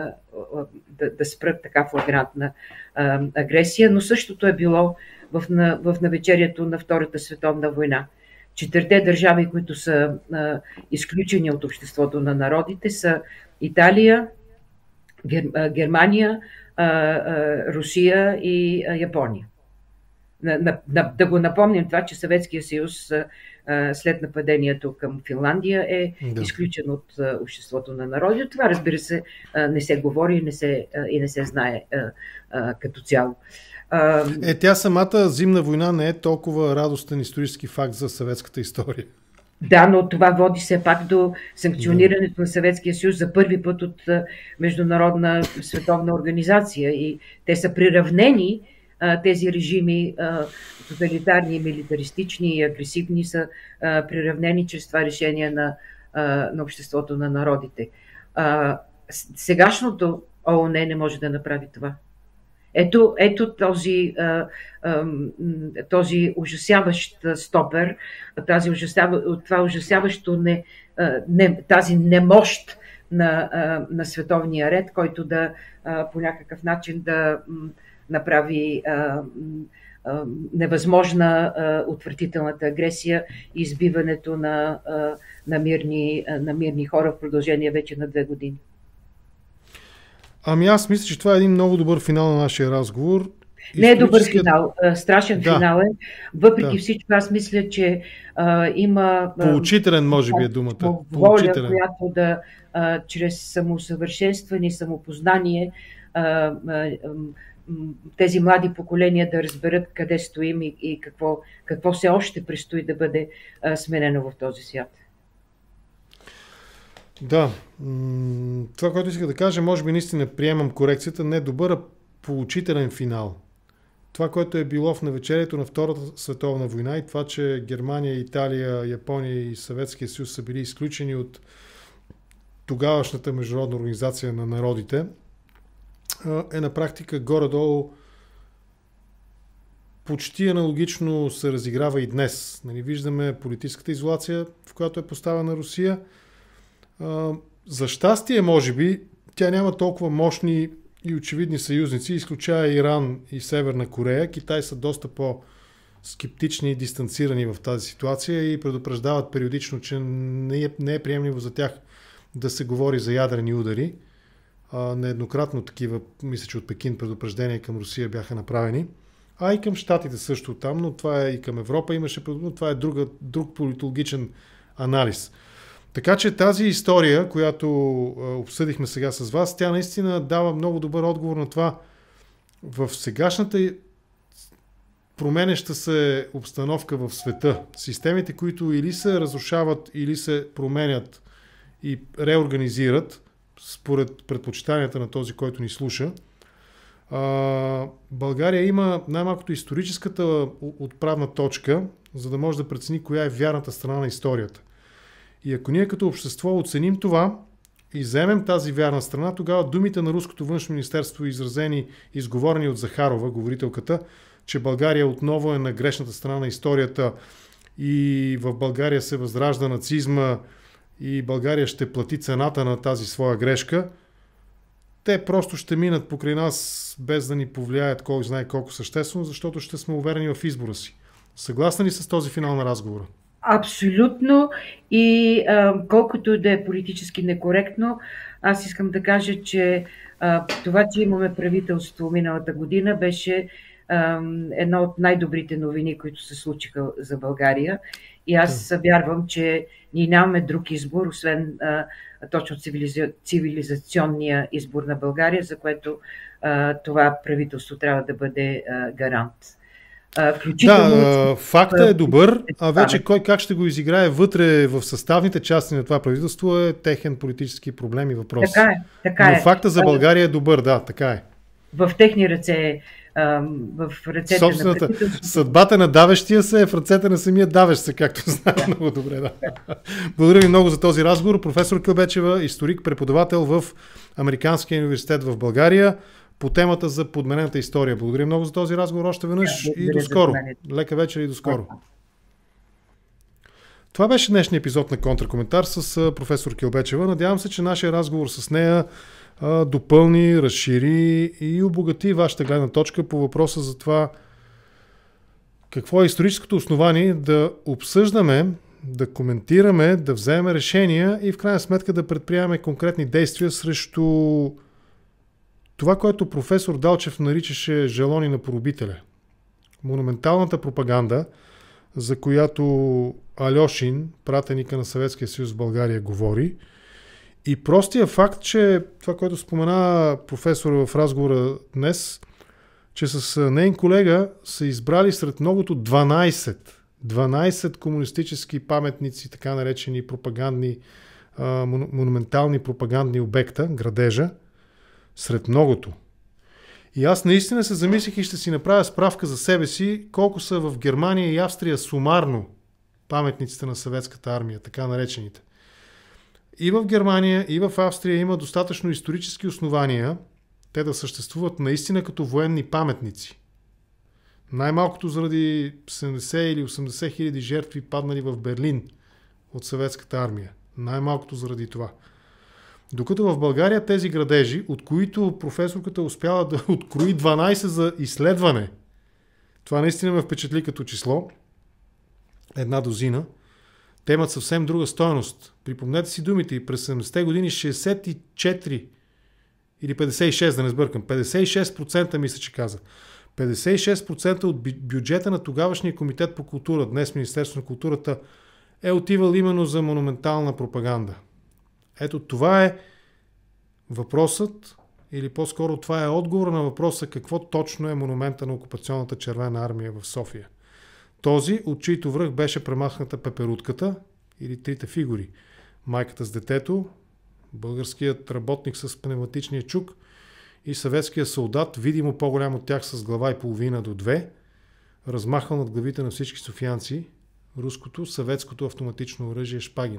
да, да спрат така флагрантна а, агресия, но същото е било в, на, в навечерието на Втората световна война. Четирите държави, които са а, изключени от обществото на народите, са Италия, Гер, а, Германия, а, а, Русия и а, Япония. На, на, на, да го напомним това, че Съветския съюз а, след нападението към Финландия е да. изключен от а, обществото на народи. Това, разбира се, а, не се говори и не се, а, и не се знае а, а, като цяло. А, е, тя самата зимна война не е толкова радостен исторически факт за съветската история. Да, но това води все пак до санкционирането да. на Съветския съюз за първи път от а, международна световна организация и те са приравнени. Тези режими, тоталитарни, милитаристични и агресивни, са приравнени чрез това решение на, на обществото на народите. Сегашното ООН не може да направи това. Ето, ето този, този ужасяващ стопер, тази ужасява, това ужасяващо не, не, тази немощ на, на световния ред, който да по някакъв начин да направи а, а, невъзможна а, отвратителната агресия и избиването на, а, на, мирни, а, на мирни хора в продължение вече на две години. Ами аз мисля, че това е един много добър финал на нашия разговор. Не е добър финал, страшен да. финал е. Въпреки да. всичко, аз мисля, че а, има... Поучителен, може би е думата. Воля, която да а, чрез самосъвършенстване и самопознание а, а, тези млади поколения да разберат къде стоим и, и какво, какво все още предстои да бъде а, сменено в този свят. Да, това, което исках да кажа, може би наистина приемам корекцията, не добър, а поучителен финал. Това, което е било в навечерието на Втората световна война и това, че Германия, Италия, Япония и Съветския съюз са били изключени от тогавашната международна организация на народите, е на практика горе-долу почти аналогично се разиграва и днес. Нали, виждаме политическата изолация, в която е поставена Русия. За щастие, може би, тя няма толкова мощни и очевидни съюзници, изключая Иран и Северна Корея. Китай са доста по-скептични и дистанцирани в тази ситуация и предупреждават периодично, че не е, не е приемливо за тях да се говори за ядрени удари. Нееднократно такива, мисля, че от Пекин предупреждения към Русия бяха направени. А и към Щатите също там, но това е и към Европа имаше, но това е друга, друг политологичен анализ. Така че тази история, която обсъдихме сега с вас, тя наистина дава много добър отговор на това в сегашната променеща се обстановка в света. Системите, които или се разрушават, или се променят и реорганизират според предпочитанията на този, който ни слуша. А, България има най-малкото историческата отправна точка, за да може да прецени коя е вярната страна на историята. И ако ние като общество оценим това и вземем тази вярна страна, тогава думите на Руското външно министерство, изразени, изговорени от Захарова, говорителката, че България отново е на грешната страна на историята и в България се възражда нацизма и България ще плати цената на тази своя грешка, те просто ще минат покрай нас без да ни повлияят кой знае колко съществено, защото ще сме уверени в избора си. Съгласна ли с този финал на разговора? Абсолютно. И а, колкото да е политически некоректно, аз искам да кажа, че а, това, че имаме правителство миналата година, беше а, едно от най-добрите новини, които се случиха за България. И аз вярвам, че ние нямаме друг избор, освен а, точно цивилиза... цивилизационния избор на България, за което а, това правителство трябва да бъде а, гарант. Да, факта е добър, а вече кой как ще го изиграе вътре в съставните части на това правителство е техен политически проблем и въпрос. Така е, така Но е. факта за България е добър, да, така е. В техни ръце, в ръцете Собствената на правителството. Съдбата на давещия се е в ръцете на самия давещ се, както знае много добре. Да. Благодаря ви много за този разговор. Професор Кълбечева, историк, преподавател в Американския университет в България, по темата за подменената история. Благодаря много за този разговор още веднъж да, и до скоро. Лека вечер и до скоро. Това беше днешния епизод на Контракоментар с професор Кълбечева. Надявам се, че нашия разговор с нея а, допълни, разшири и обогати вашата гледна точка по въпроса за това какво е историческото основание да обсъждаме, да коментираме, да вземем решения и в крайна сметка да предприемаме конкретни действия срещу това, което професор Далчев наричаше желони на поробителя. Монументалната пропаганда, за която Алешин, пратеника на Съветския съюз в България, говори. И простия факт, че това, което спомена професор в разговора днес, че с нейн колега са избрали сред многото дванайсет, дванайсет комунистически паметници, така наречени пропагандни, монументални пропагандни обекта, градежа, сред многото. И аз наистина се замислих и ще си направя справка за себе си, колко са в Германия и Австрия сумарно паметниците на съветската армия, така наречените. И в Германия, и в Австрия има достатъчно исторически основания те да съществуват наистина като военни паметници. Най-малкото заради седемдесет или осемдесет хиляди жертви паднали в Берлин от съветската армия. Най-малкото заради това. Докато в България тези градежи, от които професорката успяла да открои дванайсет за изследване, това наистина ме впечатли като число, една дозина, те имат съвсем друга стойност. Припомнете си думите, и през седемдесетте години шейсет и четири или петдесет и шест, да не сбъркам, петдесет и шест процента мисля, че каза. петдесет и шест процента от бюджета на тогавашния комитет по култура, днес Министерство на културата, е отивал именно за монументална пропаганда. Ето това е въпросът, или по-скоро това е отговор на въпроса какво точно е монумента на окупационната червена армия в София. Този, от чийто връх беше премахната пеперутката или трите фигури. Майката с детето, българският работник с пневматичния чук и съветския солдат, видимо по-голям от тях с глава и половина до две, размахал над главите на всички софиянци руското, съветското автоматично оръжие Шпагина.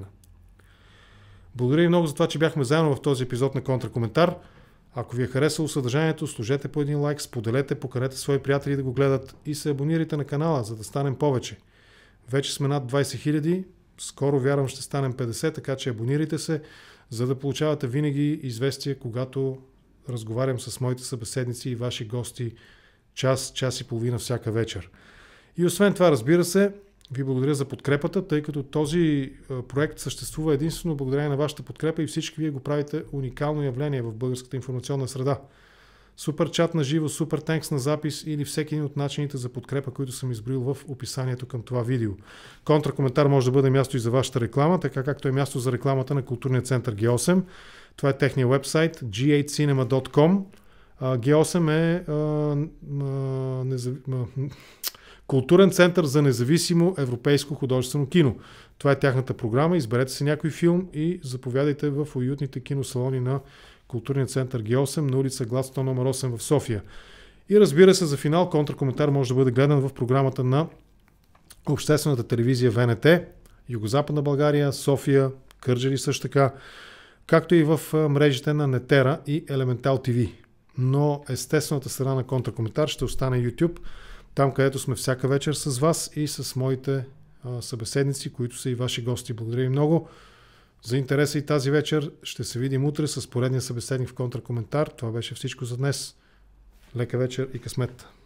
Благодаря ви много за това, че бяхме заедно в този епизод на Контракоментар. Ако ви е харесало съдържанието, сложете по един лайк, споделете, поканете свои приятели да го гледат и се абонирайте на канала, за да станем повече. Вече сме над двайсет хиляди, скоро вярвам ще станем петдесет, така че абонирайте се, за да получавате винаги известия, когато разговарям с моите събеседници и ваши гости час, час и половина всяка вечер. И освен това, разбира се, ви благодаря за подкрепата, тъй като този проект съществува единствено благодарение на вашата подкрепа и всички вие го правите уникално явление в българската информационна среда. Супер чат на живо, супер тенкс на запис или всеки един от начините за подкрепа, които съм изброил в описанието към това видео. Контракоментар може да бъде място и за вашата реклама, така както е място за рекламата на културния център Джи осем. Това е техния вебсайт джи осем cinema точка ком. Джи осем е а, а, незав... Културен център за независимо европейско художествено кино. Това е тяхната програма. Изберете си някой филм и заповядайте в уютните киносалони на Културния център Г осем на улица Гладстон номер осем в София. И разбира се, за финал, контракоментар може да бъде гледан в програмата на обществената телевизия В Н Т, Югозападна България, София, Кърджали също така, както и в мрежите на Нетера и Елементал Т В. Но естествената страна на контракоментар ще остане YouTube, там където сме всяка вечер с вас и с моите а, събеседници, които са и ваши гости. Благодаря ви много за интереса и тази вечер. Ще се видим утре с поредния събеседник в контракоментар. Това беше всичко за днес. Лека вечер и късмет!